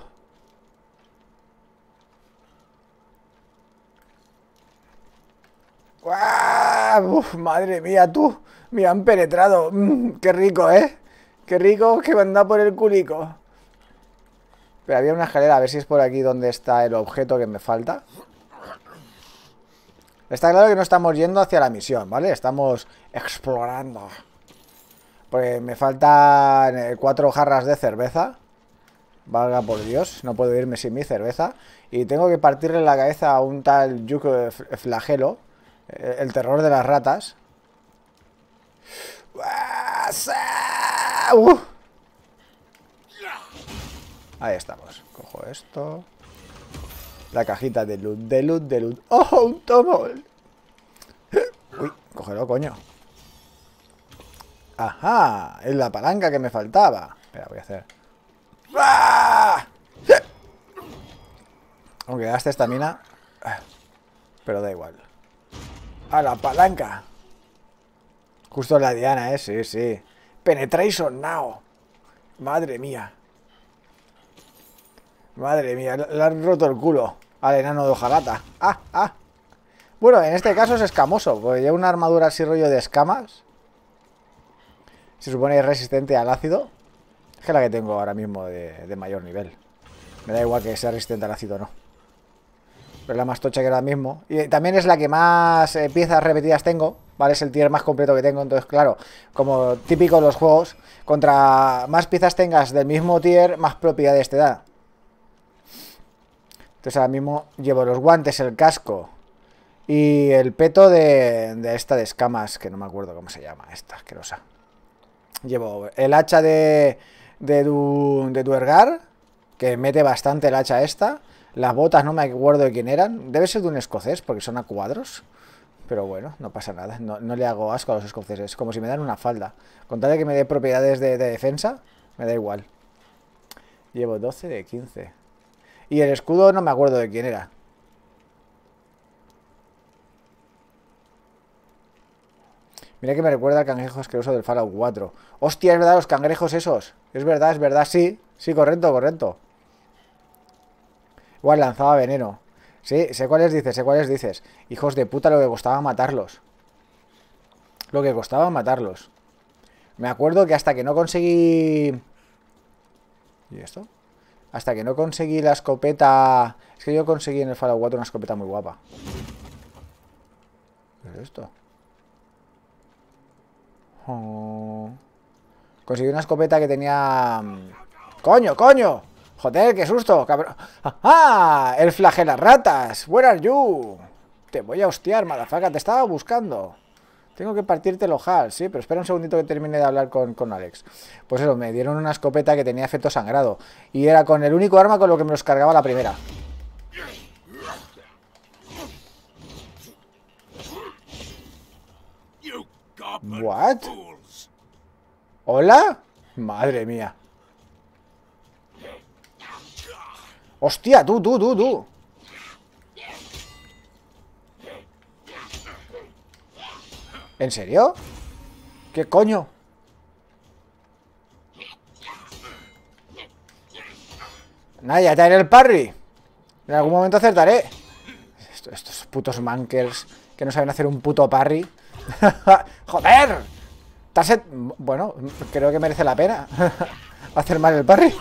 ¡Guau! ¡Uf! Madre mía, tú. Me han penetrado. Mm, qué rico, ¿eh? Qué rico que me anda por el culico. Pero había una escalera, a ver si es por aquí donde está el objeto que me falta. Está claro que no estamos yendo hacia la misión, ¿vale? Estamos explorando. Pues me faltan cuatro jarras de cerveza. Valga por Dios, no puedo irme sin mi cerveza. Y tengo que partirle la cabeza a un tal Yuko Flagelo, el terror de las ratas. Uh. Ahí estamos. Cojo esto. La cajita de loot, de loot, de loot. ¡Oh, un tomo! Uy, cógelo, coño. ¡Ajá! Es la palanca que me faltaba. Espera, voy a hacer... ¡Ah! Aunque gaste estamina. Pero da igual. ¡A la palanca! Justo la diana, eh. Sí, sí. Penetration now. Madre mía. Madre mía. Le han roto el culo al enano de hojalata. ¡Ah! ¡Ah! Bueno, en este caso es escamoso, porque lleva una armadura así rollo de escamas. Se supone que es resistente al ácido. Es que la que tengo ahora mismo de, de mayor nivel. Me da igual que sea resistente al ácido o no. Pero es la más tocha que ahora mismo. Y también es la que más eh, piezas repetidas tengo. ¿Vale? Es el tier más completo que tengo. Entonces, claro, como típico de los juegos, contra más piezas tengas del mismo tier, más propiedades te da. Entonces ahora mismo llevo los guantes, el casco y el peto de, de esta de escamas, que no me acuerdo cómo se llama, esta asquerosa. Llevo el hacha de, de, du, de Duergar, que mete bastante el hacha esta. Las botas no me acuerdo de quién eran. Debe ser de un escocés, porque son a cuadros. Pero bueno, no pasa nada. No, no le hago asco a los escoceses. Como si me dan una falda. Con tal de que me dé propiedades de, de defensa, me da igual. Llevo doce de quince. Y el escudo no me acuerdo de quién era. Mira que me recuerda al cangrejo asqueroso del Fallout cuatro. ¡Hostia, es verdad, los cangrejos esos! Es verdad, es verdad, sí. Sí, correcto, correcto. Igual lanzaba veneno. Sí, sé cuáles dices, sé cuáles dices. Hijos de puta, lo que costaba matarlos. Lo que costaba matarlos. Me acuerdo que hasta que no conseguí... ¿Y esto? Hasta que no conseguí la escopeta... Es que yo conseguí en el Fallout cuatro una escopeta muy guapa. ¿Qué es esto? Oh. Conseguí una escopeta que tenía... ¡Coño, coño! Joder, qué susto, cabrón. ¡Ah! El flagelarratas. Where are you? Te voy a hostiar, madafaca. Te estaba buscando. Tengo que partirte el ojal, sí, pero espera un segundito que termine de hablar con, con Alex. Pues eso, me dieron una escopeta que tenía efecto sangrado. Y era con el único arma con lo que me los cargaba la primera. ¿What? ¿Hola? Madre mía. ¡Hostia, tú, tú, tú, tú! ¿En serio? ¿Qué coño? Nada, ya te haré el parry. En algún momento acertaré. Estos, estos putos mankers que no saben hacer un puto parry. ¡Joder! Tarset... Bueno, creo que merece la pena hacer mal el parry.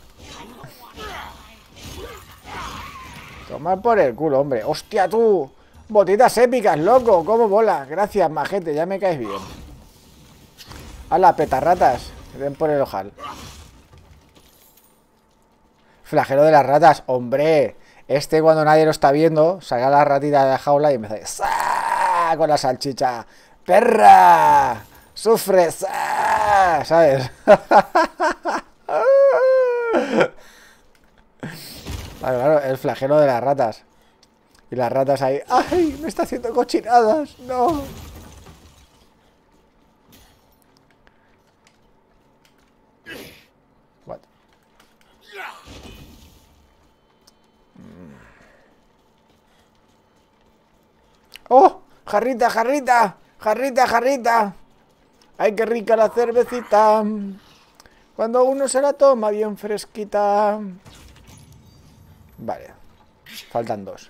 Toma por el culo, hombre. ¡Hostia, tú! Botitas épicas, loco. ¡Cómo mola! Gracias, majete. Ya me caes bien. ¡Hala, petarratas! Ven por el ojal. Flagelo de las ratas. ¡Hombre! Este, cuando nadie lo está viendo, saca la ratita de la jaula y empieza a... con la salchicha. ¡Perra! ¡Sufre! ¡Sá! ¿Sabes? Claro, claro, el flagelo de las ratas. Y las ratas ahí. ¡Ay! Me está haciendo cochinadas. No. What? ¡Oh! Jarrita, jarrita. Jarrita, jarrita. Ay, qué rica la cervecita. Cuando uno se la toma bien fresquita. Vale. Faltan dos.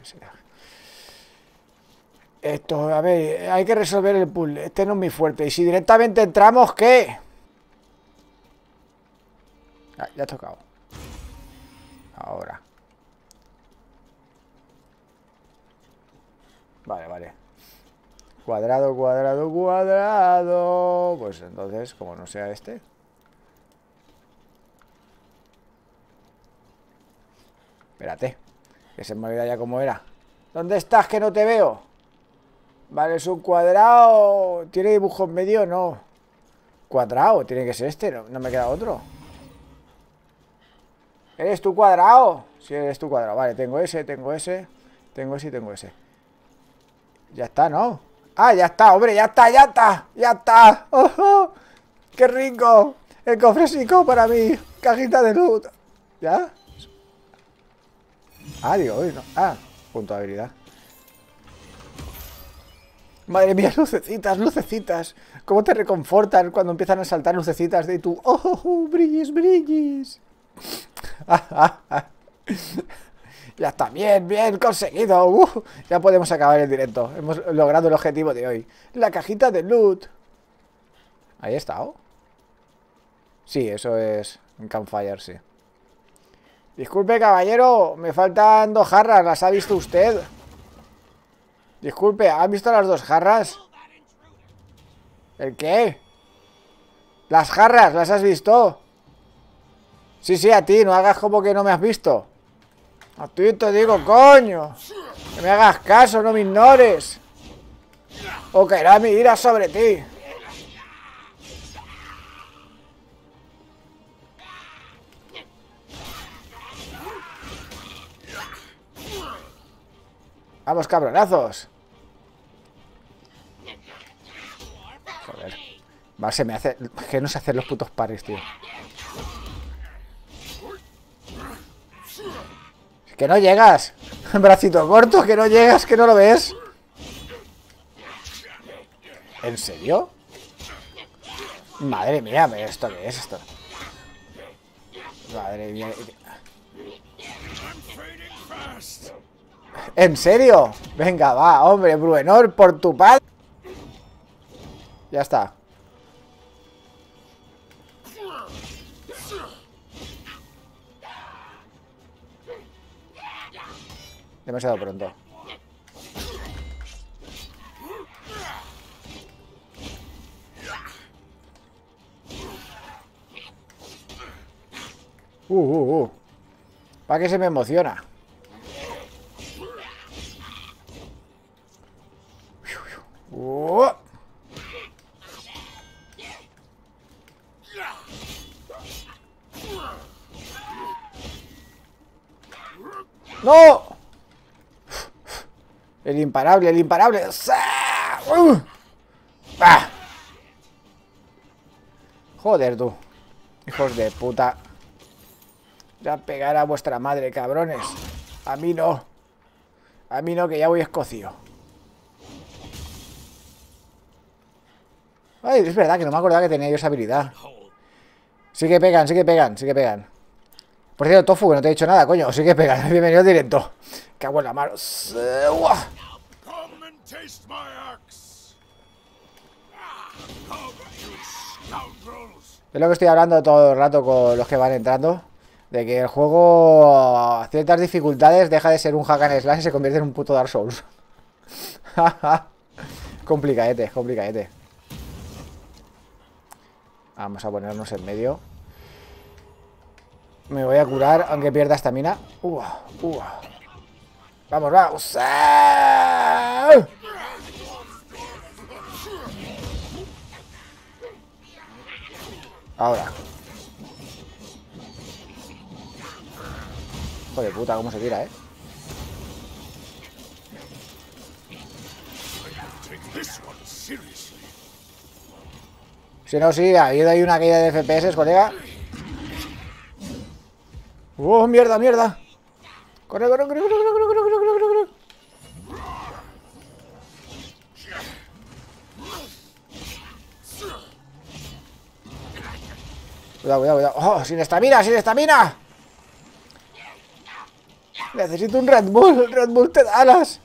Esto, a ver, hay que resolver el puzzle. Este no es muy fuerte. Y si directamente entramos, ¿qué? Ah, ya ha tocado. Ahora. Vale, vale. Cuadrado, cuadrado, cuadrado. Pues entonces, como no sea este. Espérate. Que se me olvida ya cómo era. ¿Dónde estás que no te veo? Vale, es un cuadrado. ¿Tiene dibujo en medio? No. Cuadrado, tiene que ser este. No, no me queda otro. ¿Eres tú cuadrado? Sí, eres tú cuadrado. Vale, tengo ese, tengo ese. Tengo ese y tengo ese. Ya está, ¿no? Ah, ya está, hombre, ya está, ya está. Ya está. ¡Oh, oh! ¡Qué rico! El cofrecico para mí. Cajita de loot. ¿Ya? Ah, digo, no. Ah, punto de habilidad. Madre mía, lucecitas, lucecitas. ¿Cómo te reconfortan cuando empiezan a saltar lucecitas de tu... ¡Oh, oh, oh brillis, brillis! Ya está, bien, bien, conseguido. uh, Ya podemos acabar el directo. Hemos logrado el objetivo de hoy. La cajita de loot. Ahí está, ¿oh? Sí, eso es un campfire, sí. Disculpe, caballero, me faltan dos jarras. ¿Las ha visto usted? Disculpe, ¿ha visto las dos jarras? ¿El qué? Las jarras, ¿las has visto? Sí, sí, a ti, no hagas como que no me has visto. A ti te digo, coño. Que me hagas caso, no me ignores. O caerá mi ira sobre ti. Vamos, cabronazos. Joder. Vale, se me hace... que no sé hacer los putos paris, tío. Que no llegas. Bracito corto, que no llegas, que no lo ves. ¿En serio? Madre mía, ¿esto qué es esto? Madre mía. ¿En serio? Venga, va, hombre, Bruenor, por tu padre. Ya está. Demasiado pronto. Uh, uh, uh. ¿Para qué se me emociona? Uh. ¡No! El imparable, el imparable. Uh. ¡Ah! Joder, tú. Hijos de puta. Ya pegar a vuestra madre, cabrones. A mí no. A mí no, que ya voy escocido. Ay, es verdad que no me acordaba que tenía yo esa habilidad. Sí que pegan, sí que pegan, sí que pegan. Por cierto, Tofu, que no te he dicho nada, coño. Sí que pegan. Bienvenido al directo. Cago en la mano. Es lo que estoy hablando todo el rato con los que van entrando. De que el juego a ciertas dificultades deja de ser un hack and slash y se convierte en un puto Dark Souls. Complicadete, complicadete. Vamos a ponernos en medio. Me voy a curar, aunque pierda estamina. Uh, uh. Vamos, vamos. Ahora. Hijo de puta, cómo se tira, eh. Si no, sí, ha habido ahí una caída de F P S, colega. ¡Oh, mierda, mierda! ¡Corre, corre, corre, corre, corre, corre, corre, corre, corre! Cuidado, cuidado, cuidado. ¡Oh! ¡Sin estamina! ¡Sin estamina! Necesito un Red Bull. Red Bull te da alas.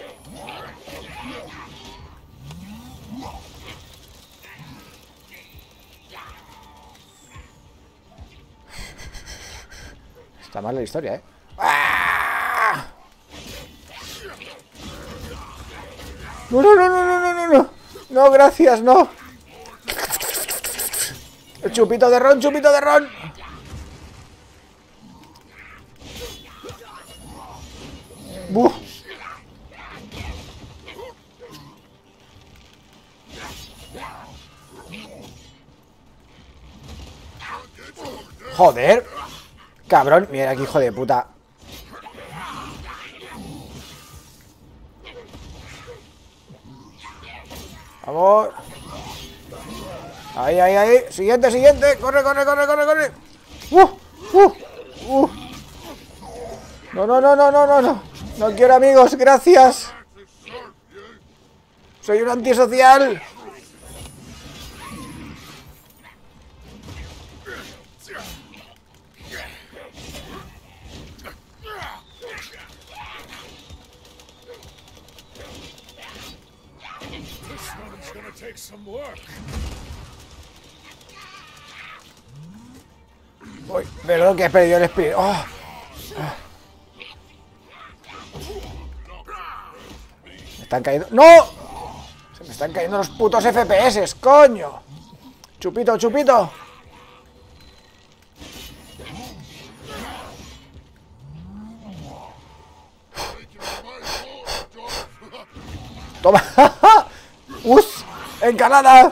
Está mal la historia, ¿eh? ¡Ah! No, no, no, no, no, no, no, no. No, gracias, no. Chupito de ron, chupito de ron. Buh. Joder. Cabrón, mira aquí, hijo de puta. Vamos. Ahí, ahí, ahí. Siguiente, siguiente. Corre, corre, corre, corre, corre. Uh, uh, uh. No, no, no, no, no, no, no. No quiero amigos, gracias. Soy un antisocial. Uy, perdón que he perdido el espíritu. Oh. Me están cayendo. ¡No! Se me están cayendo los putos F P S, coño. Chupito, chupito. Toma. ¡Us! ¡Encanada!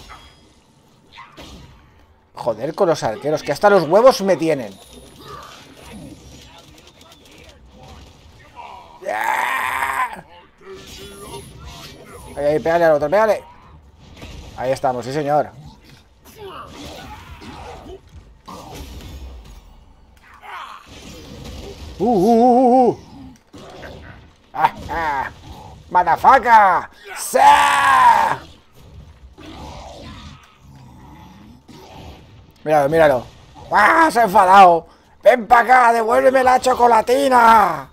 Joder con los arqueros, que hasta los huevos me tienen. ¡Yeah! Ahí, ahí, pégale al otro, pégale. Ahí estamos, sí señor. Uh, uh, uh, uh. Ah, ah. ¡Madafaca! ¡Sí! Míralo, míralo. ¡Ah! Se ha enfadado. ¡Ven para acá! ¡Devuélveme la chocolatina!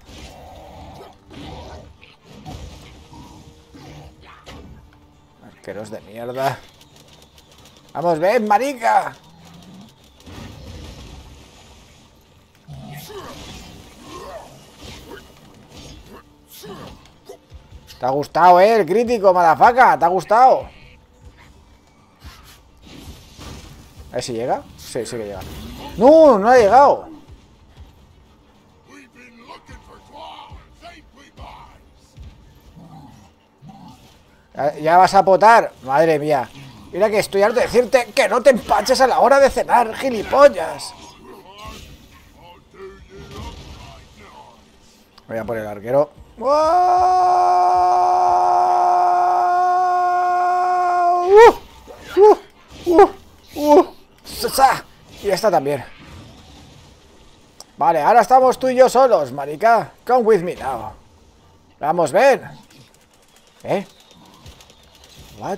Arqueros de mierda. ¡Vamos, ven, marica! ¿Te ha gustado, eh? El crítico, madafaca. ¿Te ha gustado? A ver si llega. Sí, sí que llega. ¡No! No ha llegado. Ya vas a potar. Madre mía. Mira que estoy harto de decirte que no te empaches a la hora de cenar, gilipollas. Voy a por el arquero. ¡Uh! ¡Uh! ¡Uh! ¡Uh! Y esta también. Vale, ahora estamos tú y yo solos, marica. Come with me now. Vamos, ven. ¿Eh? What?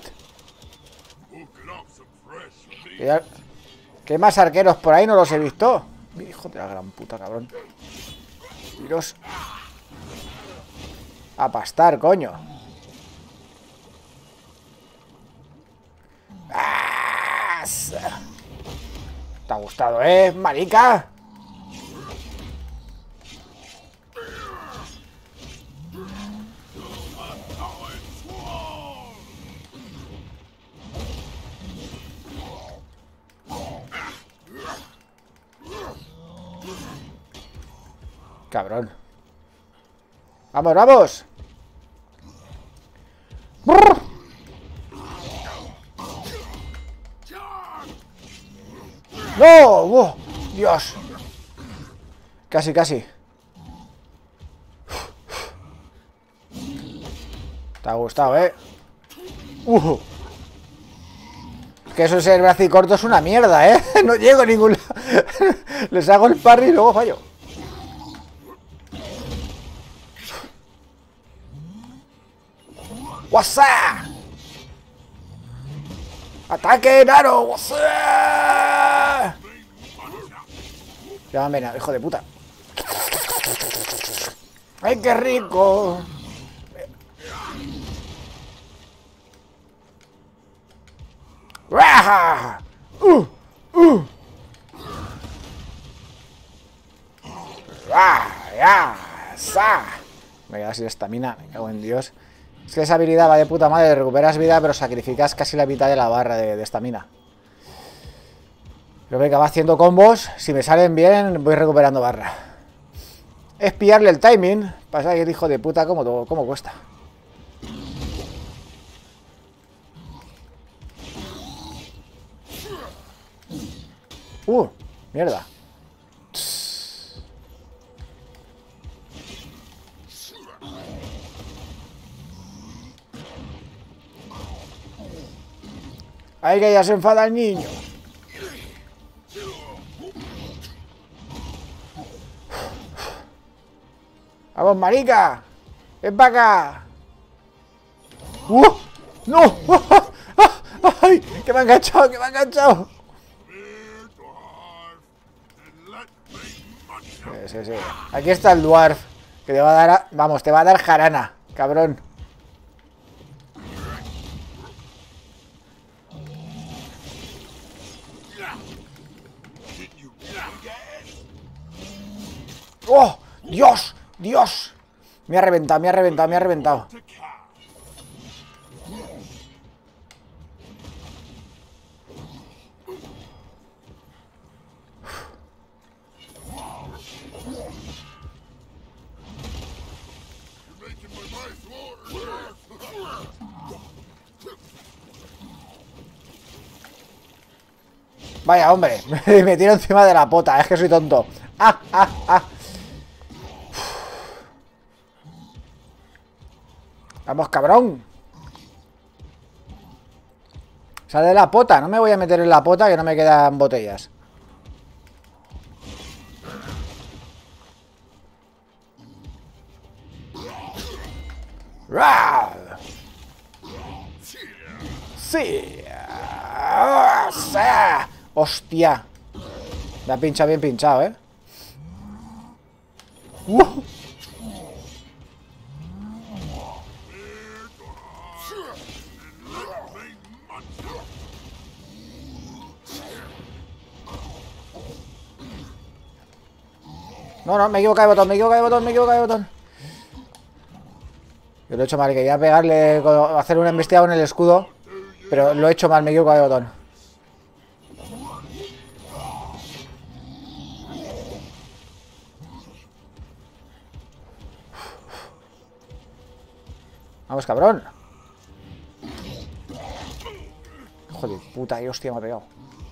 ¿Qué más arqueros por ahí? No los he visto. Hijo de la gran puta, cabrón. Iros a pastar, coño. ¡Ah! ¿Te ha gustado, eh, marica? Cabrón. ¡Vamos, vamos! ¡Brr! ¡No! ¡Oh! ¡Dios! Casi, casi. Te ha gustado, ¿eh? Uh. Que eso ser brazo y corto es una mierda, ¿eh? No llego a ningún lado. Les hago el parry y luego fallo. ¡Wasa! ¡Ataque, Naro! ¡Wasa! Ya me han venido, hijo de puta. ¡Ay, qué rico! ¡Raja! ¡Uh! ¡Uh! ¡Ah! ¡Ya! ¡Sa! Me queda sin estamina, me cago en Dios. Es que esa habilidad va de puta madre, recuperas vida, pero sacrificas casi la mitad de la barra de estamina. Pero venga, va haciendo combos. Si me salen bien, voy recuperando barra. Es pillarle el timing. Pasa que el hijo de puta, ¿cómo, cómo cuesta? Uh, mierda. Ay, que ya se enfada el niño. Vamos, marica. Ven para acá. ¡Uh! ¡No! ¡Ay! ¡Que me ha enganchado! ¡Que me ha enganchado! Sí, sí, sí. Aquí está el dwarf. Que te va a dar... A... Vamos, te va a dar jarana, cabrón. ¡Oh! ¡Dios! ¡Dios! Me ha reventado, me ha reventado, me ha reventado. Vaya, hombre, me tiro encima de la pota, es que soy tonto. ¡Ah, ah, ah! Vamos, cabrón. Sale de la pota, no me voy a meter en la pota que no me quedan botellas. Sí. Hostia. Me ha pinchado bien pinchado, ¿eh? Uh. No, no, me he equivocado de botón, me he equivocado de botón, me he equivocado de botón. Yo lo he hecho mal, quería pegarle, hacer una embestida con el escudo. Pero lo he hecho mal, me he equivocado de botón. Vamos, cabrón. Hijo de puta, qué hostia me ha pegado.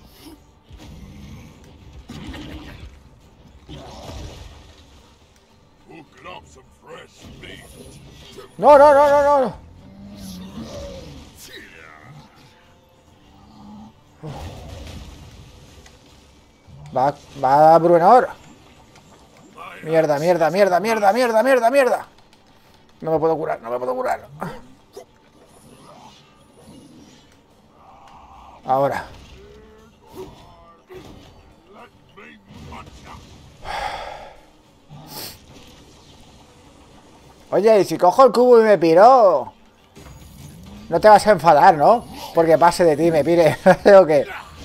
No, no, no, no, no. Va, va Bruenor. Mierda, mierda, mierda, mierda, mierda, mierda, mierda. No me puedo curar, no me puedo curar. Ahora. Oye, ¿y si cojo el cubo y me piro? No te vas a enfadar, ¿no? Porque pase de ti, me pire. ¿O qué?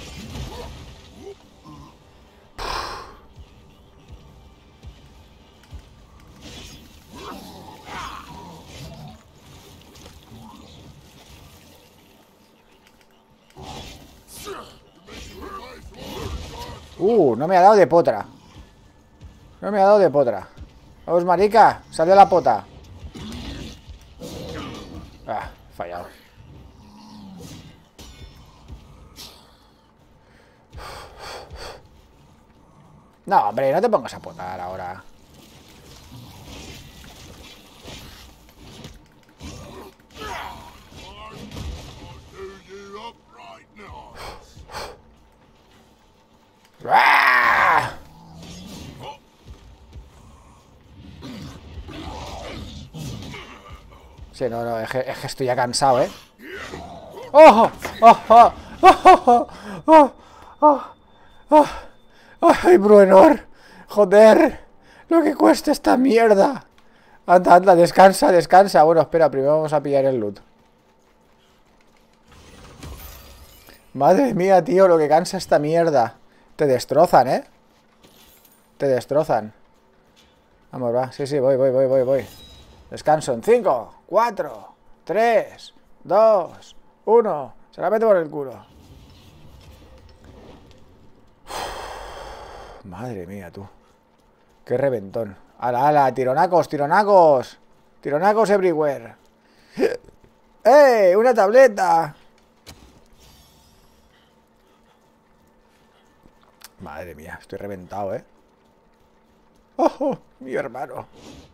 Uh, no me ha dado de potra. No me ha dado de potra. Vamos, marica, sal de la pota. Ah, fallado. No, hombre, no te pongas a potar ahora. ¡Ah! Sí, no, no, es que, es que estoy ya cansado, ¿eh? ¡Oh! ¡Oh! ¡Oh! ¡Oh! ¡Oh! ¡Oh! ¡Oh! ¡Ay, Bruenor! Joder, lo que cuesta esta mierda. Anda, anda, descansa, descansa. Bueno, espera, primero vamos a pillar el loot. Madre mía, tío, lo que cansa esta mierda. Te destrozan, ¿eh? Te destrozan. Vamos, va. Sí, sí, voy, voy, voy, voy, voy. Descanso en cinco, cuatro, tres, dos, uno. Se la meto por el culo. Uf, madre mía, tú. Qué reventón. ¡Hala, hala! ¡Tironacos, tironacos! ¡Tironacos everywhere! ¡Eh! ¡Una tableta! Madre mía, estoy reventado, ¿eh? ¡Oh, oh! Mi hermano.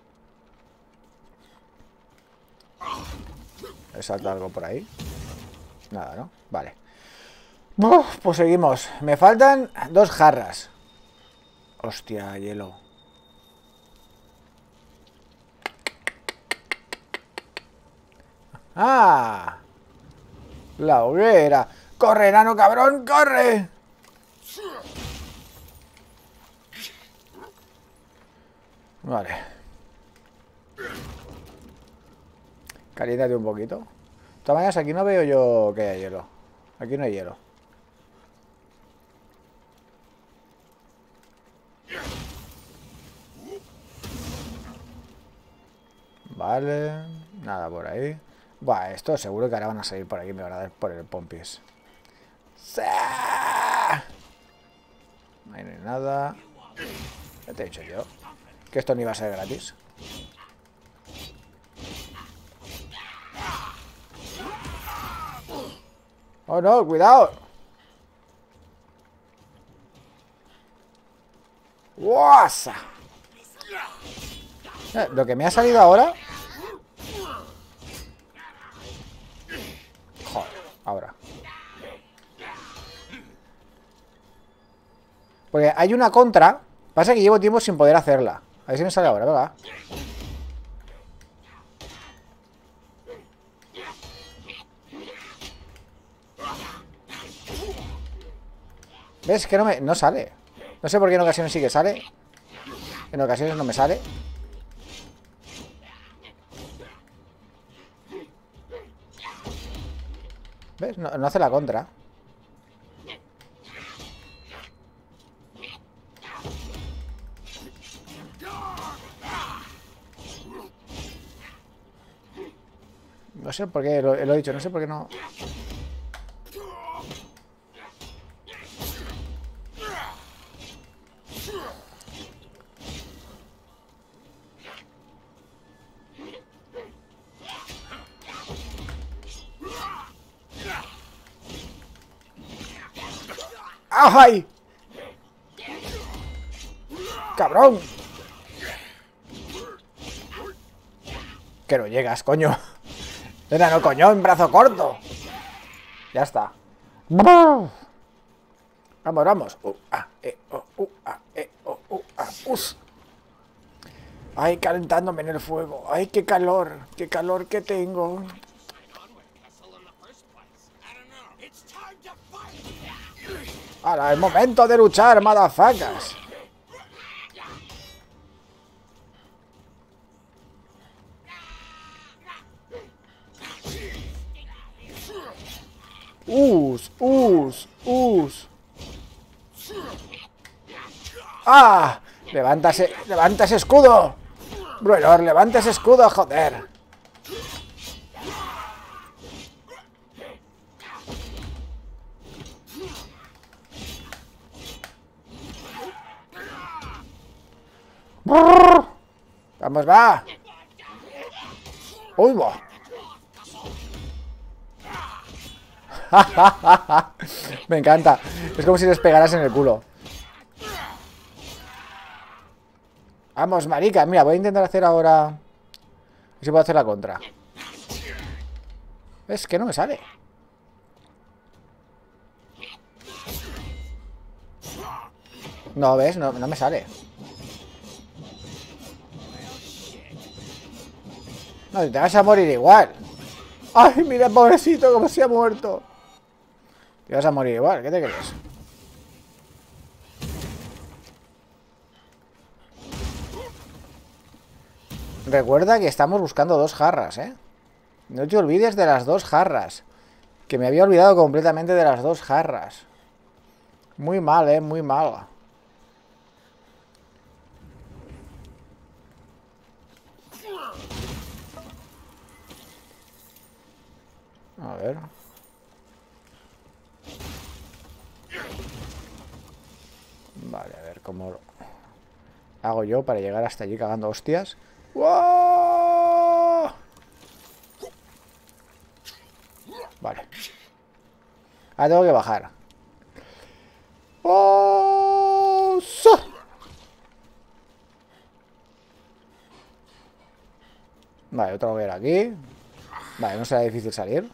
¿He saltado algo por ahí? Nada, ¿no? Vale. Uf, pues seguimos. Me faltan dos jarras. Hostia, hielo. ¡Ah! La hoguera. ¡Corre, enano cabrón! ¡Corre! Vale. Caliéntate un poquito. De todas maneras, aquí no veo yo que haya hielo. Aquí no hay hielo. Vale. Nada por ahí. Buah, esto seguro que ahora van a salir por aquí. Me van a dar por el pompis. ¡Sí! Ahí no hay nada. Ya te he dicho yo que esto no iba a ser gratis. ¡Oh, no! ¡Cuidado! ¡Guasa! Eh, lo que me ha salido ahora... Joder, ahora. Porque hay una contra. Pasa que llevo tiempo sin poder hacerla. A ver si me sale ahora, venga. ¿Ves? Que no me... no sale. No sé por qué en ocasiones sí que sale. En ocasiones no me sale. ¿Ves? No, no hace la contra. No sé por qué, lo, lo he dicho, no sé por qué no... ¡Ay! ¡Cabrón! Que no llegas, coño. Era no, coño, en brazo corto. Ya está. Vamos, vamos. Uh, ah, eh, oh, uh, ah, eh, oh, uh, ah, us. Ay, calentándome en el fuego. Ay, qué calor. Qué calor que tengo. Ahora, es momento de luchar, madafacas. Us, us, us. ¡Ah! Levanta ese, levanta ese escudo. Bruelor, levanta ese escudo, joder. Vamos, va. Uy, va. Me encanta. Es como si les pegaras en el culo. Vamos, marica. Mira, voy a intentar hacer ahora... A ver si puedo hacer la contra. Es que no me sale. No, ¿ves? No, no me sale. No, te vas a morir igual. Ay, mira, pobrecito, cómo se ha muerto. Te vas a morir igual, ¿qué te crees? recuerda que estamos buscando dos jarras, ¿eh? No te olvides de las dos jarras. Que me había olvidado completamente de las dos jarras. Muy mal, ¿eh? Muy mal. A ver. Vale, a ver cómo hago yo para llegar hasta allí cagando hostias. ¡Wow! Vale. Ahora tengo que bajar. ¡Oh! ¡So! Vale, otro ver aquí. Vale, no será difícil salir.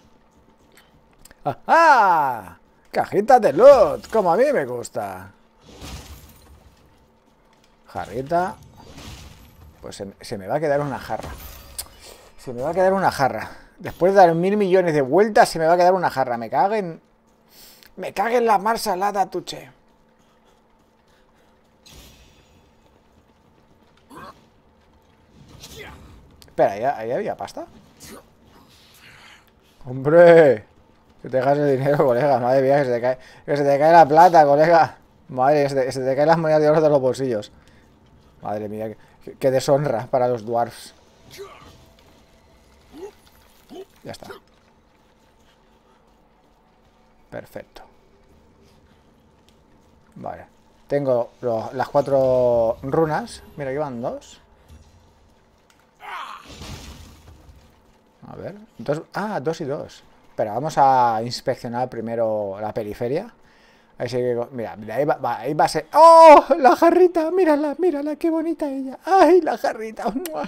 ¡Ajá! Cajita de loot, como a mí me gusta. Jarrita. Pues se, se me va a quedar una jarra. Se me va a quedar una jarra. Después de dar mil millones de vueltas, se me va a quedar una jarra. Me caguen. Me caguen la mar salada, tuche. Espera, ¿ahí, ahí había pasta? ¡Hombre! Que te dejas el dinero, colega. Madre mía, que se te cae, que se te cae la plata, colega. Madre, que se te, que se te caen las monedas de oro de los bolsillos. Madre mía, que, que deshonra para los dwarfs. Ya está. Perfecto. Vale. Tengo lo, las cuatro runas. Mira, aquí van dos. A ver. Dos, ah, dos y dos. Espera, vamos a inspeccionar primero la periferia. Ahí sí que... Mira, mira, ahí va, va, ahí va a ser... ¡Oh! La jarrita, mírala, mírala, qué bonita ella. ¡Ay, la jarrita!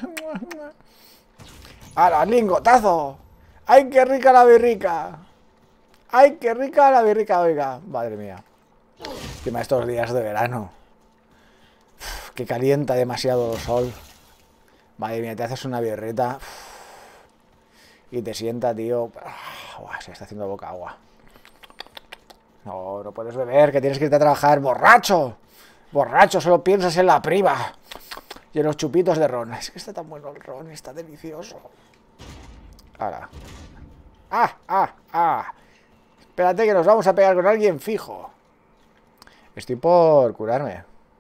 ¡Hala, lingotazo! ¡Ay, qué rica la birrica! ¡Ay, qué rica la birrica, oiga! Madre mía. Encima estos días de verano. Uf, que calienta demasiado el sol. Madre mía, te haces una birrita. Uf, y te sienta, tío. Uf, se está haciendo boca agua. No, no puedes beber, que tienes que irte a trabajar. ¡Borracho! ¡Borracho! Solo piensas en la priva. Y en los chupitos de ron. Es que está tan bueno el ron, está delicioso. Ahora. ¡Ah! ¡Ah! ¡Ah! Espérate que nos vamos a pegar con alguien fijo. Estoy por curarme.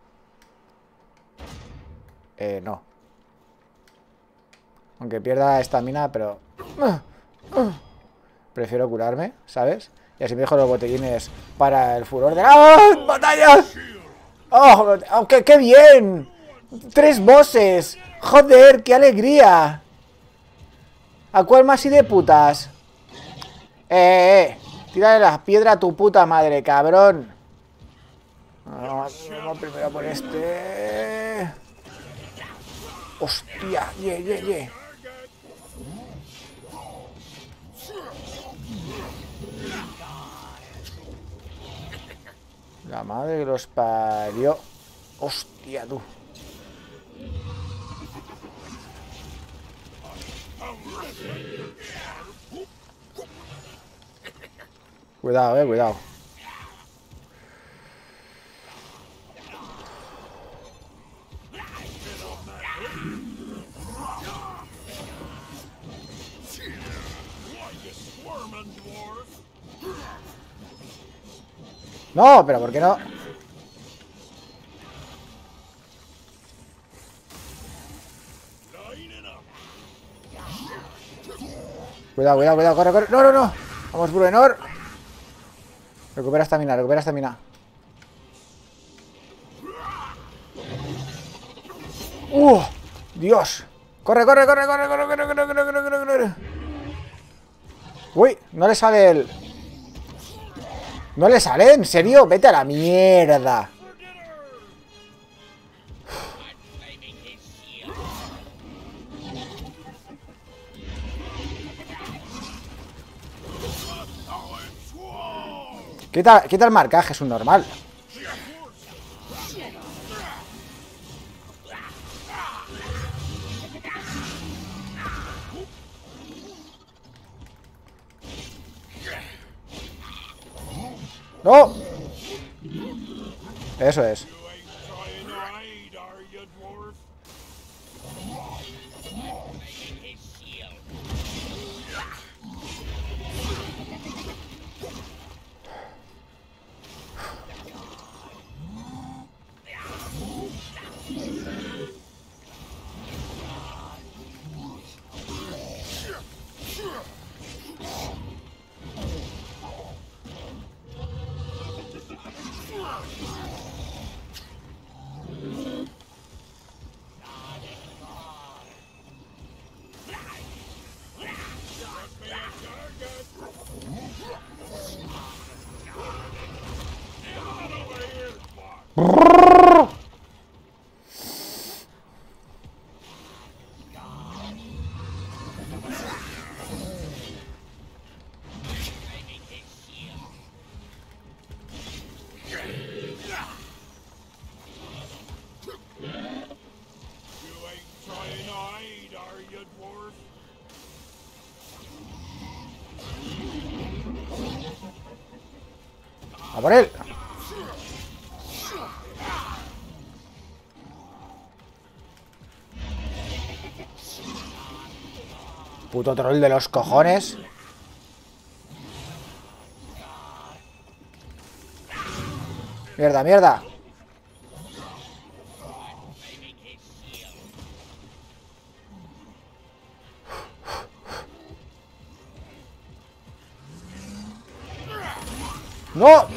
Eh, no. Aunque pierda estamina, pero... Prefiero curarme, ¿sabes? Y así me dejo los botellines para el furor de la batalla. ¡Oh! ¡Oh, qué, qué bien! ¡Tres bosses! ¡Joder, qué alegría! ¿A cuál más y de putas? Eh, eh. Tírale la piedra a tu puta madre, cabrón. Vamos, vamos primero por este. Hostia, ye, ye, ye. La madre que los parió. Hostia, tú. Cuidado, eh, cuidado. No, pero ¿por qué no? Cuidado, cuidado, cuidado, corre, corre. No, no, no. Vamos, Bruenor. Recupera estamina, recupera estamina. ¡Uh! ¡Dios! ¡Corre, corre, corre, corre, corre, corre, corre, corre, corre, corre, corre! ¡Uy! No le sale el... ¿No le sale? ¿En serio? ¡Vete a la mierda! Quita, quita el marcaje, es un normal. ¡No! Eso es. ¡A por él! Puto troll de los cojones. Mierda, mierda. ¡No!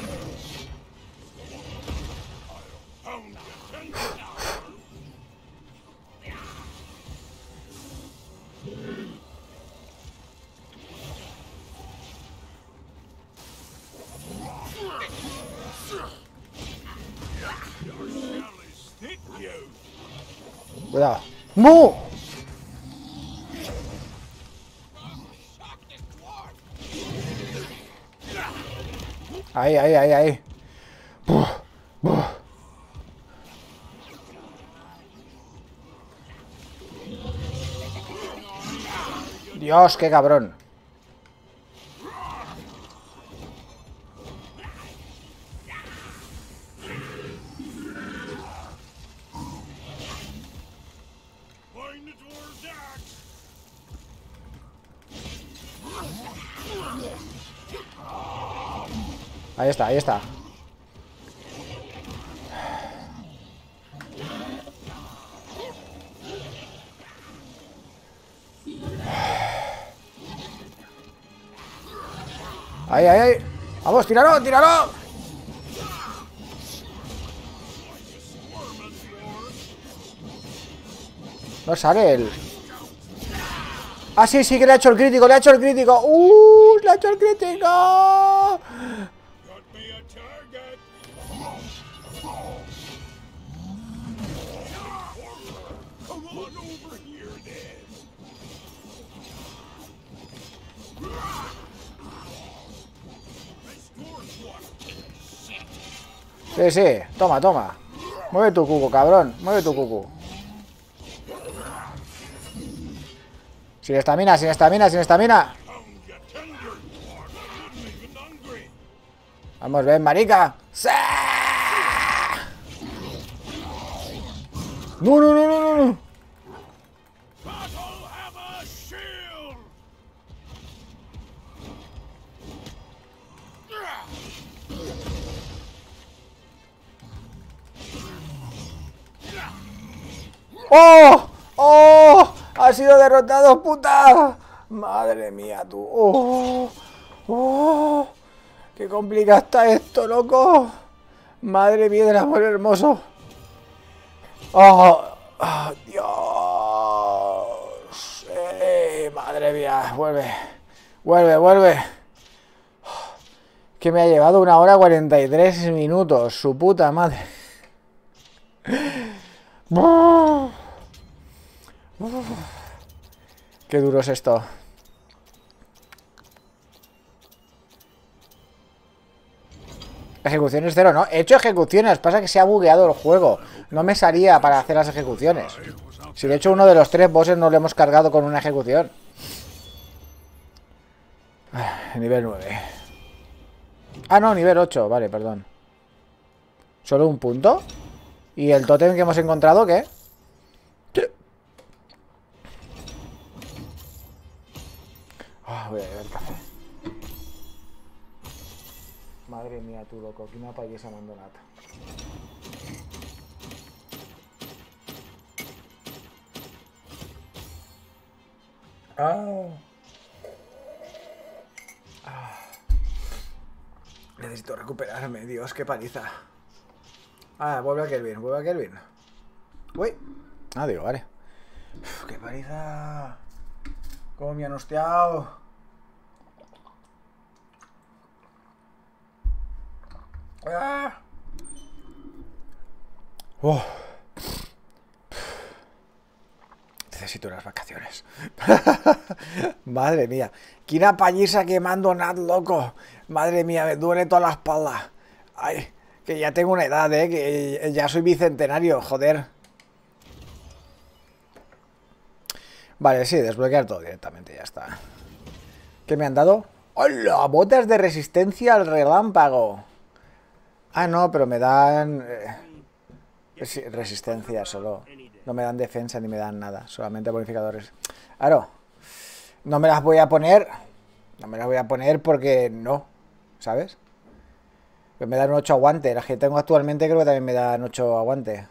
Cuidado. ¡Mu! Ahí, ahí, ahí, ahí. Buf, buf. Dios, qué cabrón. Ahí está, ahí está. Ahí, ahí, ahí. Vamos, tíralo, tíralo. No sale el... Ah, sí, sí que le ha hecho el crítico, le ha hecho el crítico. ¡Uh! Le ha hecho el crítico. Sí, sí, toma, toma. Mueve tu cuco, cabrón. Mueve tu cuco. Sin estamina, sin estamina, sin estamina. Vamos, ven, marica. ¡Sí! No, no, no, no, no. ¡Oh! ¡Oh! ¡Ha sido derrotado, puta! Madre mía, tú. ¡Oh! ¡Oh! ¡Qué complicado está esto, loco! Madre mía del amor hermoso. ¡Oh! ¡Oh, Dios! Eh, madre mía, vuelve. Vuelve, vuelve. Que me ha llevado una hora cuarenta y tres minutos. Su puta madre. Uf. Uf. Qué duro es esto. Ejecuciones cero, ¿no? He hecho ejecuciones, pasa que se ha bugueado el juego. No me salía para hacer las ejecuciones. Si de hecho uno de los tres bosses no lo hemos cargado con una ejecución. Nivel nueve. Ah, no, nivel ocho, vale, perdón. ¿Solo un punto? ¿Y el tótem que hemos encontrado qué? Oh, voy a beber café. Madre mía, tú loco, quina paellesa abandonata. Ah. Ah. Necesito recuperarme, Dios, qué paliza. Ah, vuelve a Kelvin, vuelve a Kelvin. Uy. Ah, digo, vale. Uf, qué paliza. Cómo me han hostiado. Ah. Oh. Necesito unas vacaciones. Madre mía. Quina paliza que me han donado, loco. Madre mía, me duele toda la espalda. Ay, que ya tengo una edad, eh. Que ya soy bicentenario, joder. Vale, sí, desbloquear todo directamente, ya está. ¿Qué me han dado? ¡Hola! Botas de resistencia al relámpago. Ah, no, pero me dan... Eh, resistencia solo. No me dan defensa ni me dan nada. Solamente bonificadores. Claro. No me las voy a poner. No me las voy a poner porque no. ¿Sabes? Pues me dan ocho aguante. Las que tengo actualmente creo que también me dan ocho aguante.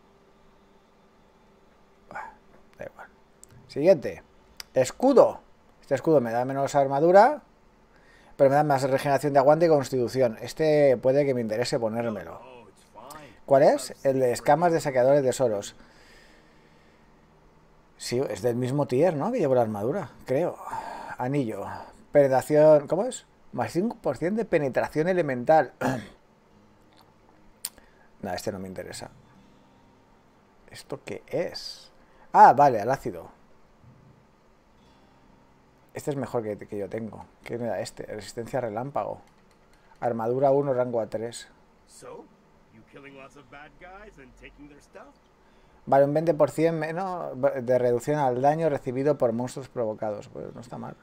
Da igual. Siguiente. Escudo. Este escudo me da menos armadura, pero me da más regeneración de aguante y constitución. Este puede que me interese ponérmelo. ¿Cuál es? El de escamas de saqueadores de tesoros. Sí, es del mismo tier, ¿no? Que llevo la armadura, creo. Anillo. Penetración... ¿Cómo es? Más cinco por ciento de penetración elemental. Nada, este no me interesa. ¿Esto qué es? Ah, vale, al ácido. Este es mejor que, que yo tengo. ¿Qué me da este? Resistencia a relámpago. Armadura uno, rango A tres. Vale, un veinte por ciento menos de reducción al daño recibido por monstruos provocados. Pues no está mal.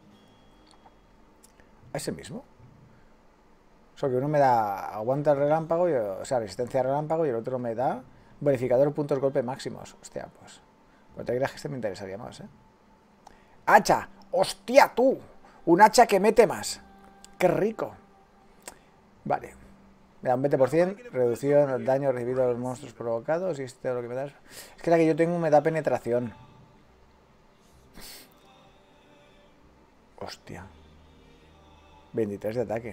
¿Ese mismo? Solo que uno me da aguanta el relámpago, y, o sea, resistencia al relámpago, y el otro me da bonificador puntos golpe máximos. Hostia, pues. Pues te creas que este me interesaría más, ¿eh? ¡Hacha! ¡Hostia, tú! Un hacha que mete más. ¡Qué rico! Vale. Me da un veinte por ciento, reducción al daño recibido a los monstruos provocados. Y este es lo que me da. Es que la que yo tengo me da penetración. Hostia. veintitrés de ataque.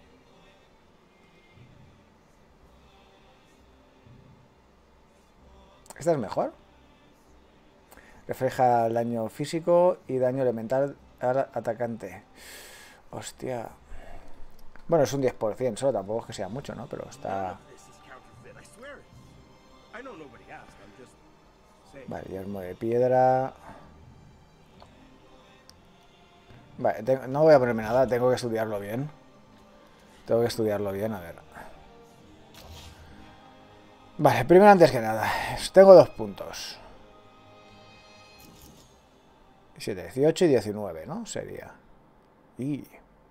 ¿Esta es mejor? Refleja el daño físico y daño elemental al atacante. Hostia. Bueno, es un diez por ciento, solo tampoco es que sea mucho, ¿no? Pero está... Vale, yermo de piedra. Vale, tengo... no voy a ponerme nada, tengo que estudiarlo bien. Tengo que estudiarlo bien, a ver. Vale, primero antes que nada, tengo dos puntos. siete, dieciocho y diecinueve, ¿no? Sería. Y...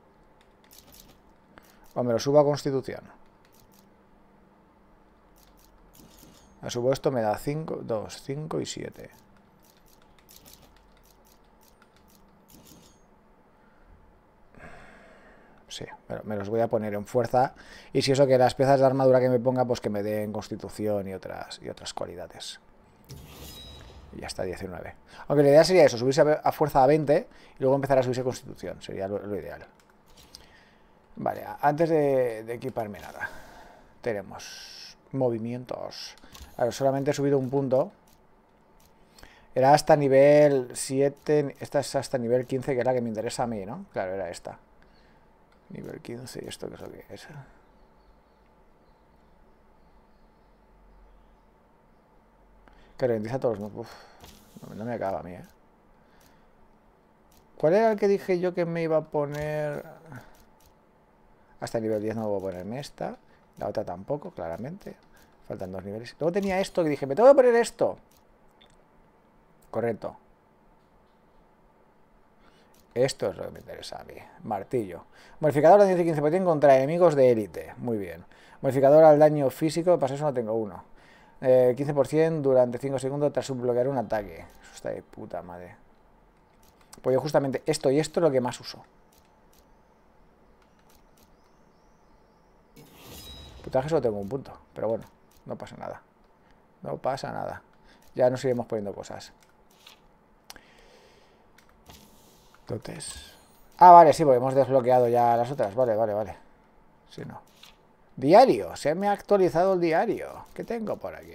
o me lo subo a Constitución. Me subo esto, me da cinco, dos, cinco y siete. Sí, pero me los voy a poner en fuerza. Y si eso, que las piezas de armadura que me ponga, pues que me den Constitución y otras, y otras cualidades. Y ya está, diecinueve. Aunque la idea sería eso, subirse a fuerza a veinte y luego empezar a subirse a Constitución. Sería lo, lo ideal. Vale, antes de, de equiparme nada. Tenemos movimientos. Claro, solamente he subido un punto. Era hasta nivel siete. Esta es hasta nivel quince, que es la que me interesa a mí, ¿no? Claro, era esta. Nivel quince, ¿y esto qué es lo que es? Que ralentiza todos los... Uf, no, no me acaba a mí, ¿eh? ¿Cuál era el que dije yo que me iba a poner? Hasta nivel diez no voy a ponerme esta. La otra tampoco, claramente. Faltan dos niveles. Luego tenía esto que dije, me tengo que poner esto. Correcto. Esto es lo que me interesa a mí. Martillo. Modificador de diez y quince por ciento contra enemigos de élite. Muy bien. Modificador al daño físico. Para eso no tengo uno. Eh, quince por ciento durante cinco segundos tras bloquear un ataque. Eso está de puta madre. Pues yo justamente esto y esto es lo que más uso. Putaje solo tengo un punto. Pero bueno, no pasa nada. No pasa nada. Ya nos iremos poniendo cosas. Entonces... Ah, vale, sí, porque hemos desbloqueado ya las otras. Vale, vale, vale. Sí, no. Diario, se me ha actualizado el diario. ¿Qué tengo por aquí?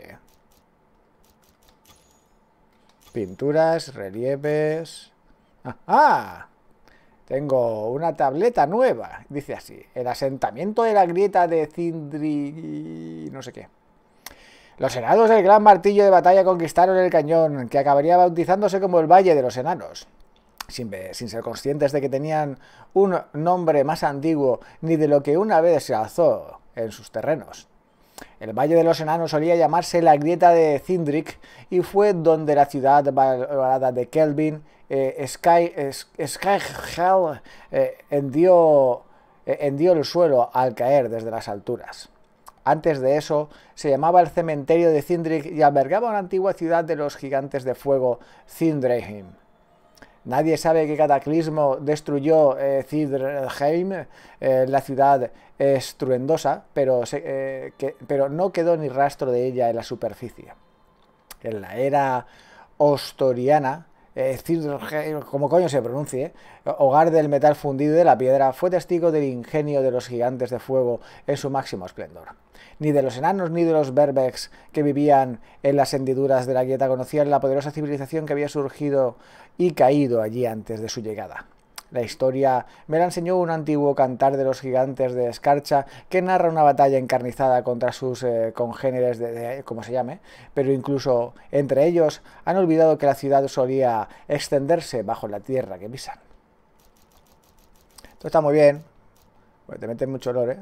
Pinturas, relieves... ¡Ah! ¡Ah! Tengo una tableta nueva. Dice así, el asentamiento de la grieta de Cindri... no sé qué. Los enanos del gran martillo de batalla conquistaron el cañón, que acabaría bautizándose como el Valle de los Enanos. Sin, sin ser conscientes de que tenían un nombre más antiguo ni de lo que una vez se alzó en sus terrenos. El Valle de los Enanos solía llamarse la Grieta de Cindric y fue donde la ciudad valorada de Kelvin, eh, Sky, eh, Skyhell, eh, hendió, eh, hendió el suelo al caer desde las alturas. Antes de eso, se llamaba el cementerio de Cindric y albergaba una antigua ciudad de los gigantes de fuego, Cindreheim. Nadie sabe qué cataclismo destruyó eh, Cindreheim, eh, la ciudad estruendosa, pero, se, eh, que, pero no quedó ni rastro de ella en la superficie. En la era ostoriana, eh, Cindreheim, como coño se pronuncie, hogar del metal fundido y de la piedra, fue testigo del ingenio de los gigantes de fuego en su máximo esplendor. Ni de los enanos ni de los berbecs que vivían en las hendiduras de la grieta conocían la poderosa civilización que había surgido y caído allí antes de su llegada. La historia me la enseñó un antiguo cantar de los gigantes de escarcha que narra una batalla encarnizada contra sus eh, congéneres, de, de, como se llame, pero incluso entre ellos han olvidado que la ciudad solía extenderse bajo la tierra que pisan. Esto está muy bien, pues te meten mucho olor, ¿eh?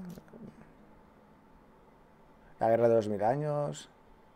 La guerra de los mil años.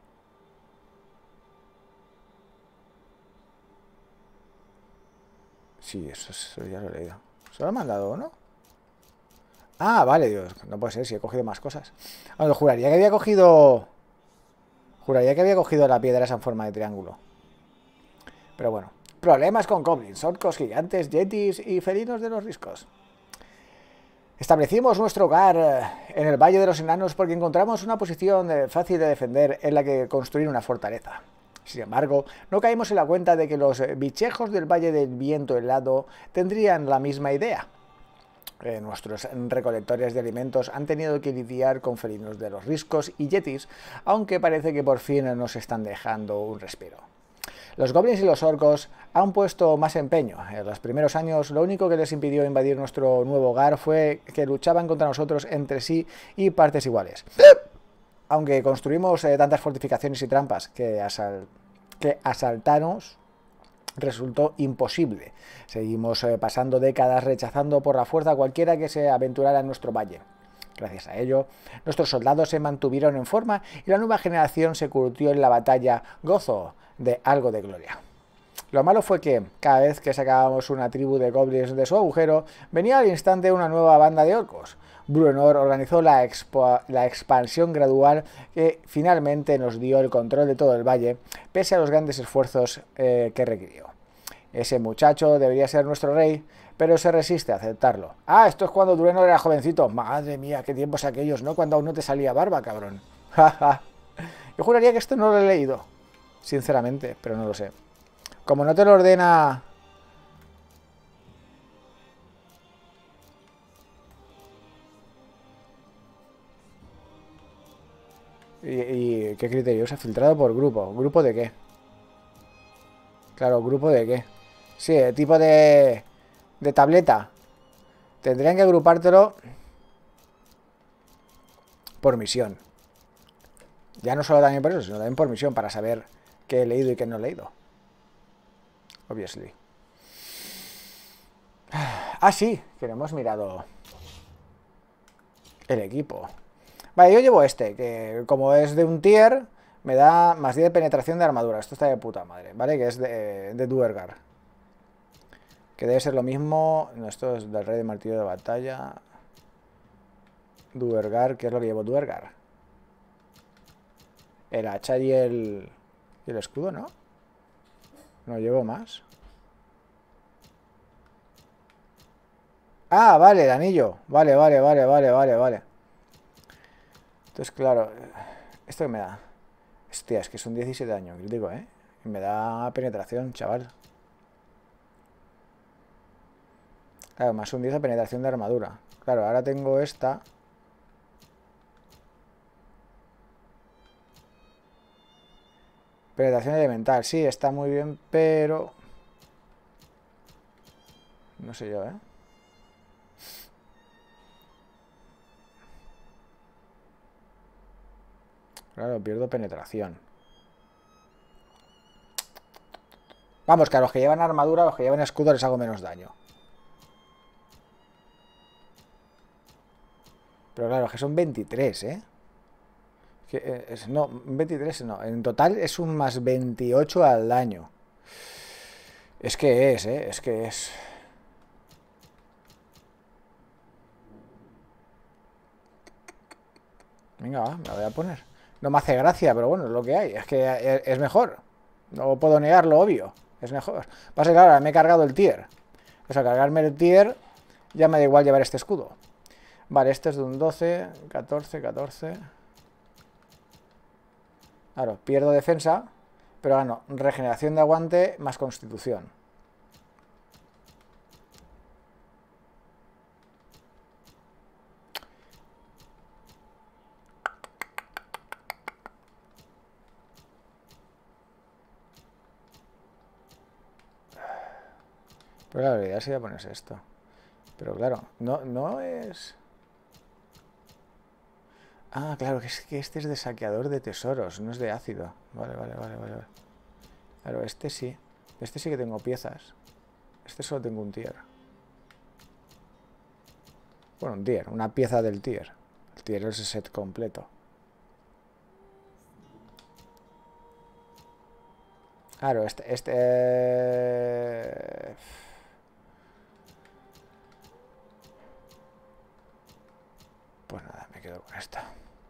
Sí, eso, eso ya lo he leído. ¿Se lo han mandado, no? Ah, vale, Dios. No puede ser, si he cogido más cosas. Bueno, juraría que había cogido... Juraría que había cogido la piedra esa en forma de triángulo. Pero bueno. Problemas con goblins, orcos gigantes, yetis y felinos de los riscos. Establecimos nuestro hogar en el Valle de los Enanos porque encontramos una posición fácil de defender en la que construir una fortaleza. Sin embargo, no caímos en la cuenta de que los bichejos del Valle del Viento Helado tendrían la misma idea. Eh, nuestros recolectores de alimentos han tenido que lidiar con felinos de los riscos y yetis, aunque parece que por fin nos están dejando un respiro. Los goblins y los orcos han puesto más empeño. En los primeros años, lo único que les impidió invadir nuestro nuevo hogar fue que luchaban contra nosotros entre sí y partes iguales. Aunque construimos eh, tantas fortificaciones y trampas que, asal que asaltarnos resultó imposible. Seguimos eh, pasando décadas rechazando por la fuerza a cualquiera que se aventurara en nuestro valle. Gracias a ello, nuestros soldados se mantuvieron en forma y la nueva generación se curtió en la batalla gozo de algo de gloria. Lo malo fue que, cada vez que sacábamos una tribu de goblins de su agujero, venía al instante una nueva banda de orcos. Bruenor organizó la, expo la expansión gradual que finalmente nos dio el control de todo el valle, pese a los grandes esfuerzos eh, que requirió. Ese muchacho debería ser nuestro rey, pero se resiste a aceptarlo. Ah, esto es cuando Bruenor era jovencito. Madre mía, qué tiempos aquellos, ¿no? Cuando aún no te salía barba, cabrón. Yo juraría que esto no lo he leído, sinceramente, pero no lo sé. Como no te lo ordena... ¿Y, y qué criterio? ¿Se ha filtrado por grupo? ¿Grupo de qué? Claro, ¿grupo de qué? Sí, tipo de... de tableta. Tendrían que agrupártelo por misión. Ya no solo también por eso, sino también por misión, para saber qué he leído y qué no he leído. Obviously. Ah, sí, que no hemos mirado el equipo. Vale, yo llevo este, que como es de un tier, me da más diez de penetración de armadura. Esto está de puta madre, ¿vale? Que es de, de Duergar. Que debe ser lo mismo. No, esto es del rey de martillo de batalla. Duergar, ¿qué es lo que llevo? Duergar. El hacha y el, y el escudo, ¿no? No llevo más. Ah, vale, el anillo. Vale, vale, vale, vale, vale, vale. Entonces, claro, ¿esto que me da? Hostia, es que son diecisiete años, crítico, ¿eh? Y me da penetración, chaval. Claro, más un diez de penetración de armadura. Claro, ahora tengo esta. Penetración elemental. Sí, está muy bien, pero... No sé yo, ¿eh? Claro, pierdo penetración. Vamos, que a los que llevan armadura, a los que llevan escudo les hago menos daño. Pero claro, que son veintitrés, ¿eh? Que es, no, veintitrés no. En total es un más veintiocho al daño. Es que es, ¿eh? Es que es... Venga, va, me la voy a poner. No me hace gracia, pero bueno, es lo que hay. Es que es mejor. No puedo negarlo, obvio. Es mejor. Pasa que ahora me he cargado el tier. O sea, cargarme el tier ya me da igual llevar este escudo. Vale, este es de un doce, catorce, catorce. Claro, pierdo defensa, pero gano regeneración de aguante más constitución. Pero claro, la idea sería ponerse esto. Pero claro, no, no es... Ah, claro, que es que este es de saqueador de tesoros, no es de ácido. Vale, vale, vale, vale. Claro, este sí. Este sí que tengo piezas. Este solo tengo un tier. Bueno, un tier, una pieza del tier. El tier es el set completo. Claro, este... este eh... Pues nada, me quedo con esta.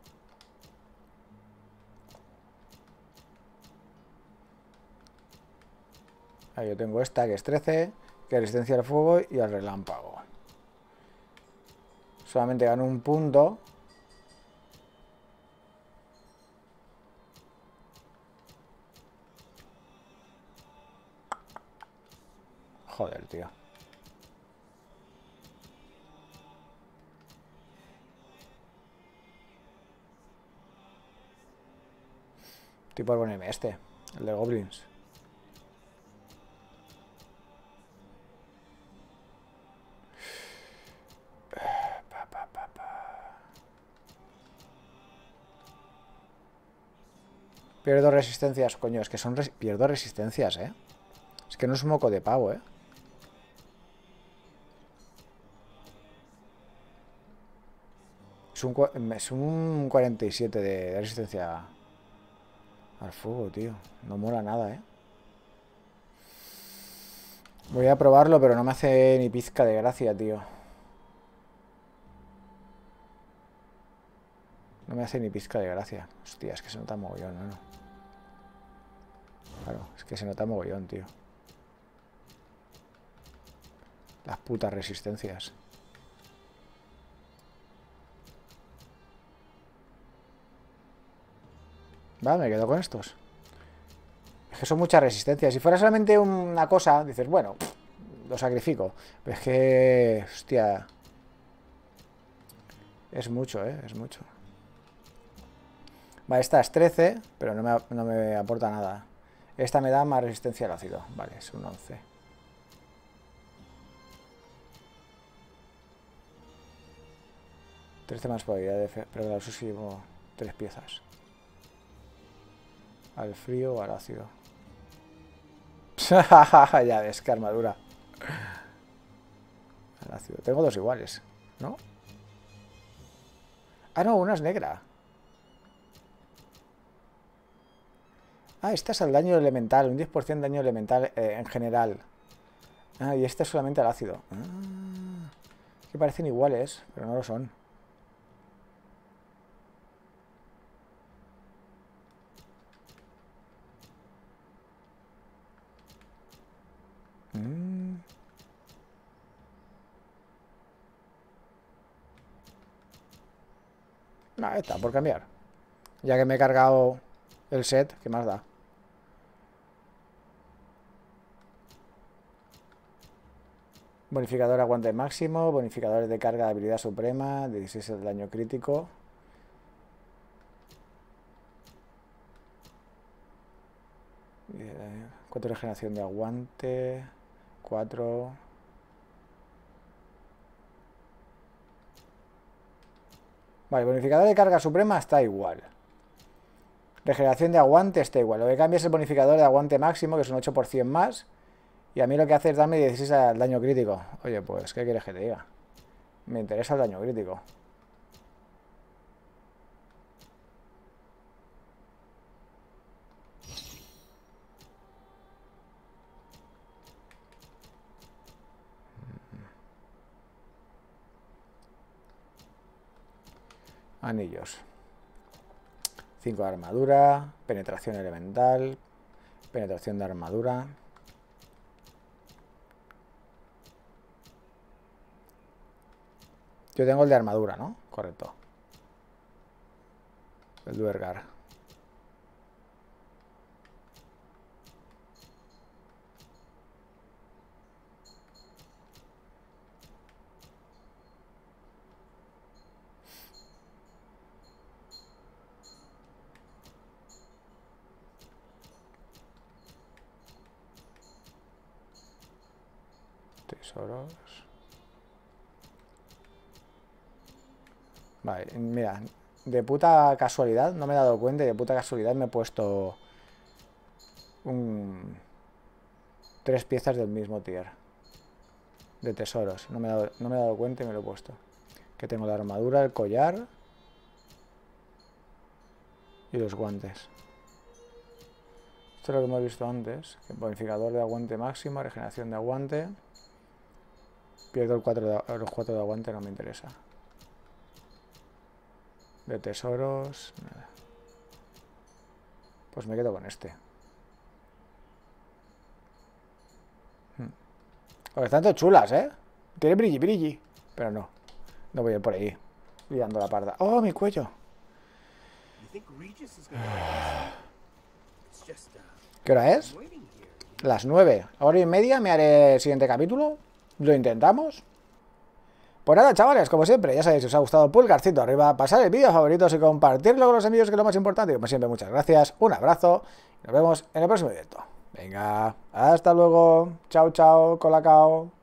Ah, yo tengo esta que es trece, que es resistencia al fuego y al relámpago. Solamente gano un punto. Joder, tío. Estoy por ponerme este, el de Goblins. Pierdo resistencias, coño, es que son... Res pierdo resistencias, ¿eh? Es que no es un moco de pavo, ¿eh? Es un, es un cuarenta y siete de resistencia al fuego, tío. No mola nada, ¿eh? Voy a probarlo, pero no me hace ni pizca de gracia, tío. No me hace ni pizca de gracia. Hostia, es que se nota mogollón, ¿no? no. Claro, es que se nota mogollón, tío. Las putas resistencias. Va, me quedo con estos. Es que son muchas resistencias. Si fuera solamente una cosa, dices, bueno, pff, lo sacrifico. Pero es que, hostia, es mucho, ¿eh? Es mucho. Vale, esta es trece, pero no me, no me aporta nada. Esta me da más resistencia al ácido. Vale, es un once. trece más probabilidad de... Pero claro, eso sí llevo tres piezas. Al frío o al ácido. Ya ves, qué armadura. Al ácido. Tengo dos iguales, ¿no? Ah, no, una es negra. Ah, esta es al daño elemental. Un diez por ciento de daño elemental eh, en general. Ah, y esta es solamente al ácido. Ah, que parecen iguales, pero no lo son. Mm. No, está por cambiar. Ya que me he cargado el set, ¿qué más da? Bonificador aguante máximo, bonificadores de carga de habilidad suprema, dieciséis de daño crítico. cuatro de regeneración de aguante. cuatro. Vale, bonificador de carga suprema está igual. Regeneración de aguante está igual. Lo que cambia es el bonificador de aguante máximo, que es un ocho por ciento más. Y a mí lo que hace es darme dieciséis al daño crítico. Oye, pues, ¿qué quieres que te diga? Me interesa el daño crítico. Anillos. cinco de armadura, penetración elemental, penetración de armadura. Yo tengo el de armadura, ¿no? Correcto. El Duergar. Tesoros. Vale, mira, de puta casualidad, no me he dado cuenta y de puta casualidad me he puesto un... tres piezas del mismo tier de tesoros. No me he dado, no me he dado cuenta y me lo he puesto. Que tengo la armadura, el collar y los guantes. Esto es lo que hemos visto antes. Bonificador de aguante máximo, regeneración de aguante. Pierdo el cuatro de, los cuatro de aguante, no me interesa. De tesoros, nada. Pues me quedo con este. Hmm. Porque están todas chulas, ¿eh? Tiene brilli, brilli. Pero no. No voy a ir por ahí. Liando la parda. ¡Oh, mi cuello! ¿Qué hora es? Las nueve. Hora y media me haré el siguiente capítulo. Lo intentamos. Pues nada, chavales, como siempre, ya sabéis, si os ha gustado, pulgarcito arriba, pasar el vídeo a favoritos y compartirlo con los amigos, que es lo más importante. Y como siempre, muchas gracias, un abrazo y nos vemos en el próximo directo. Venga, hasta luego. Chao, chao, colacao.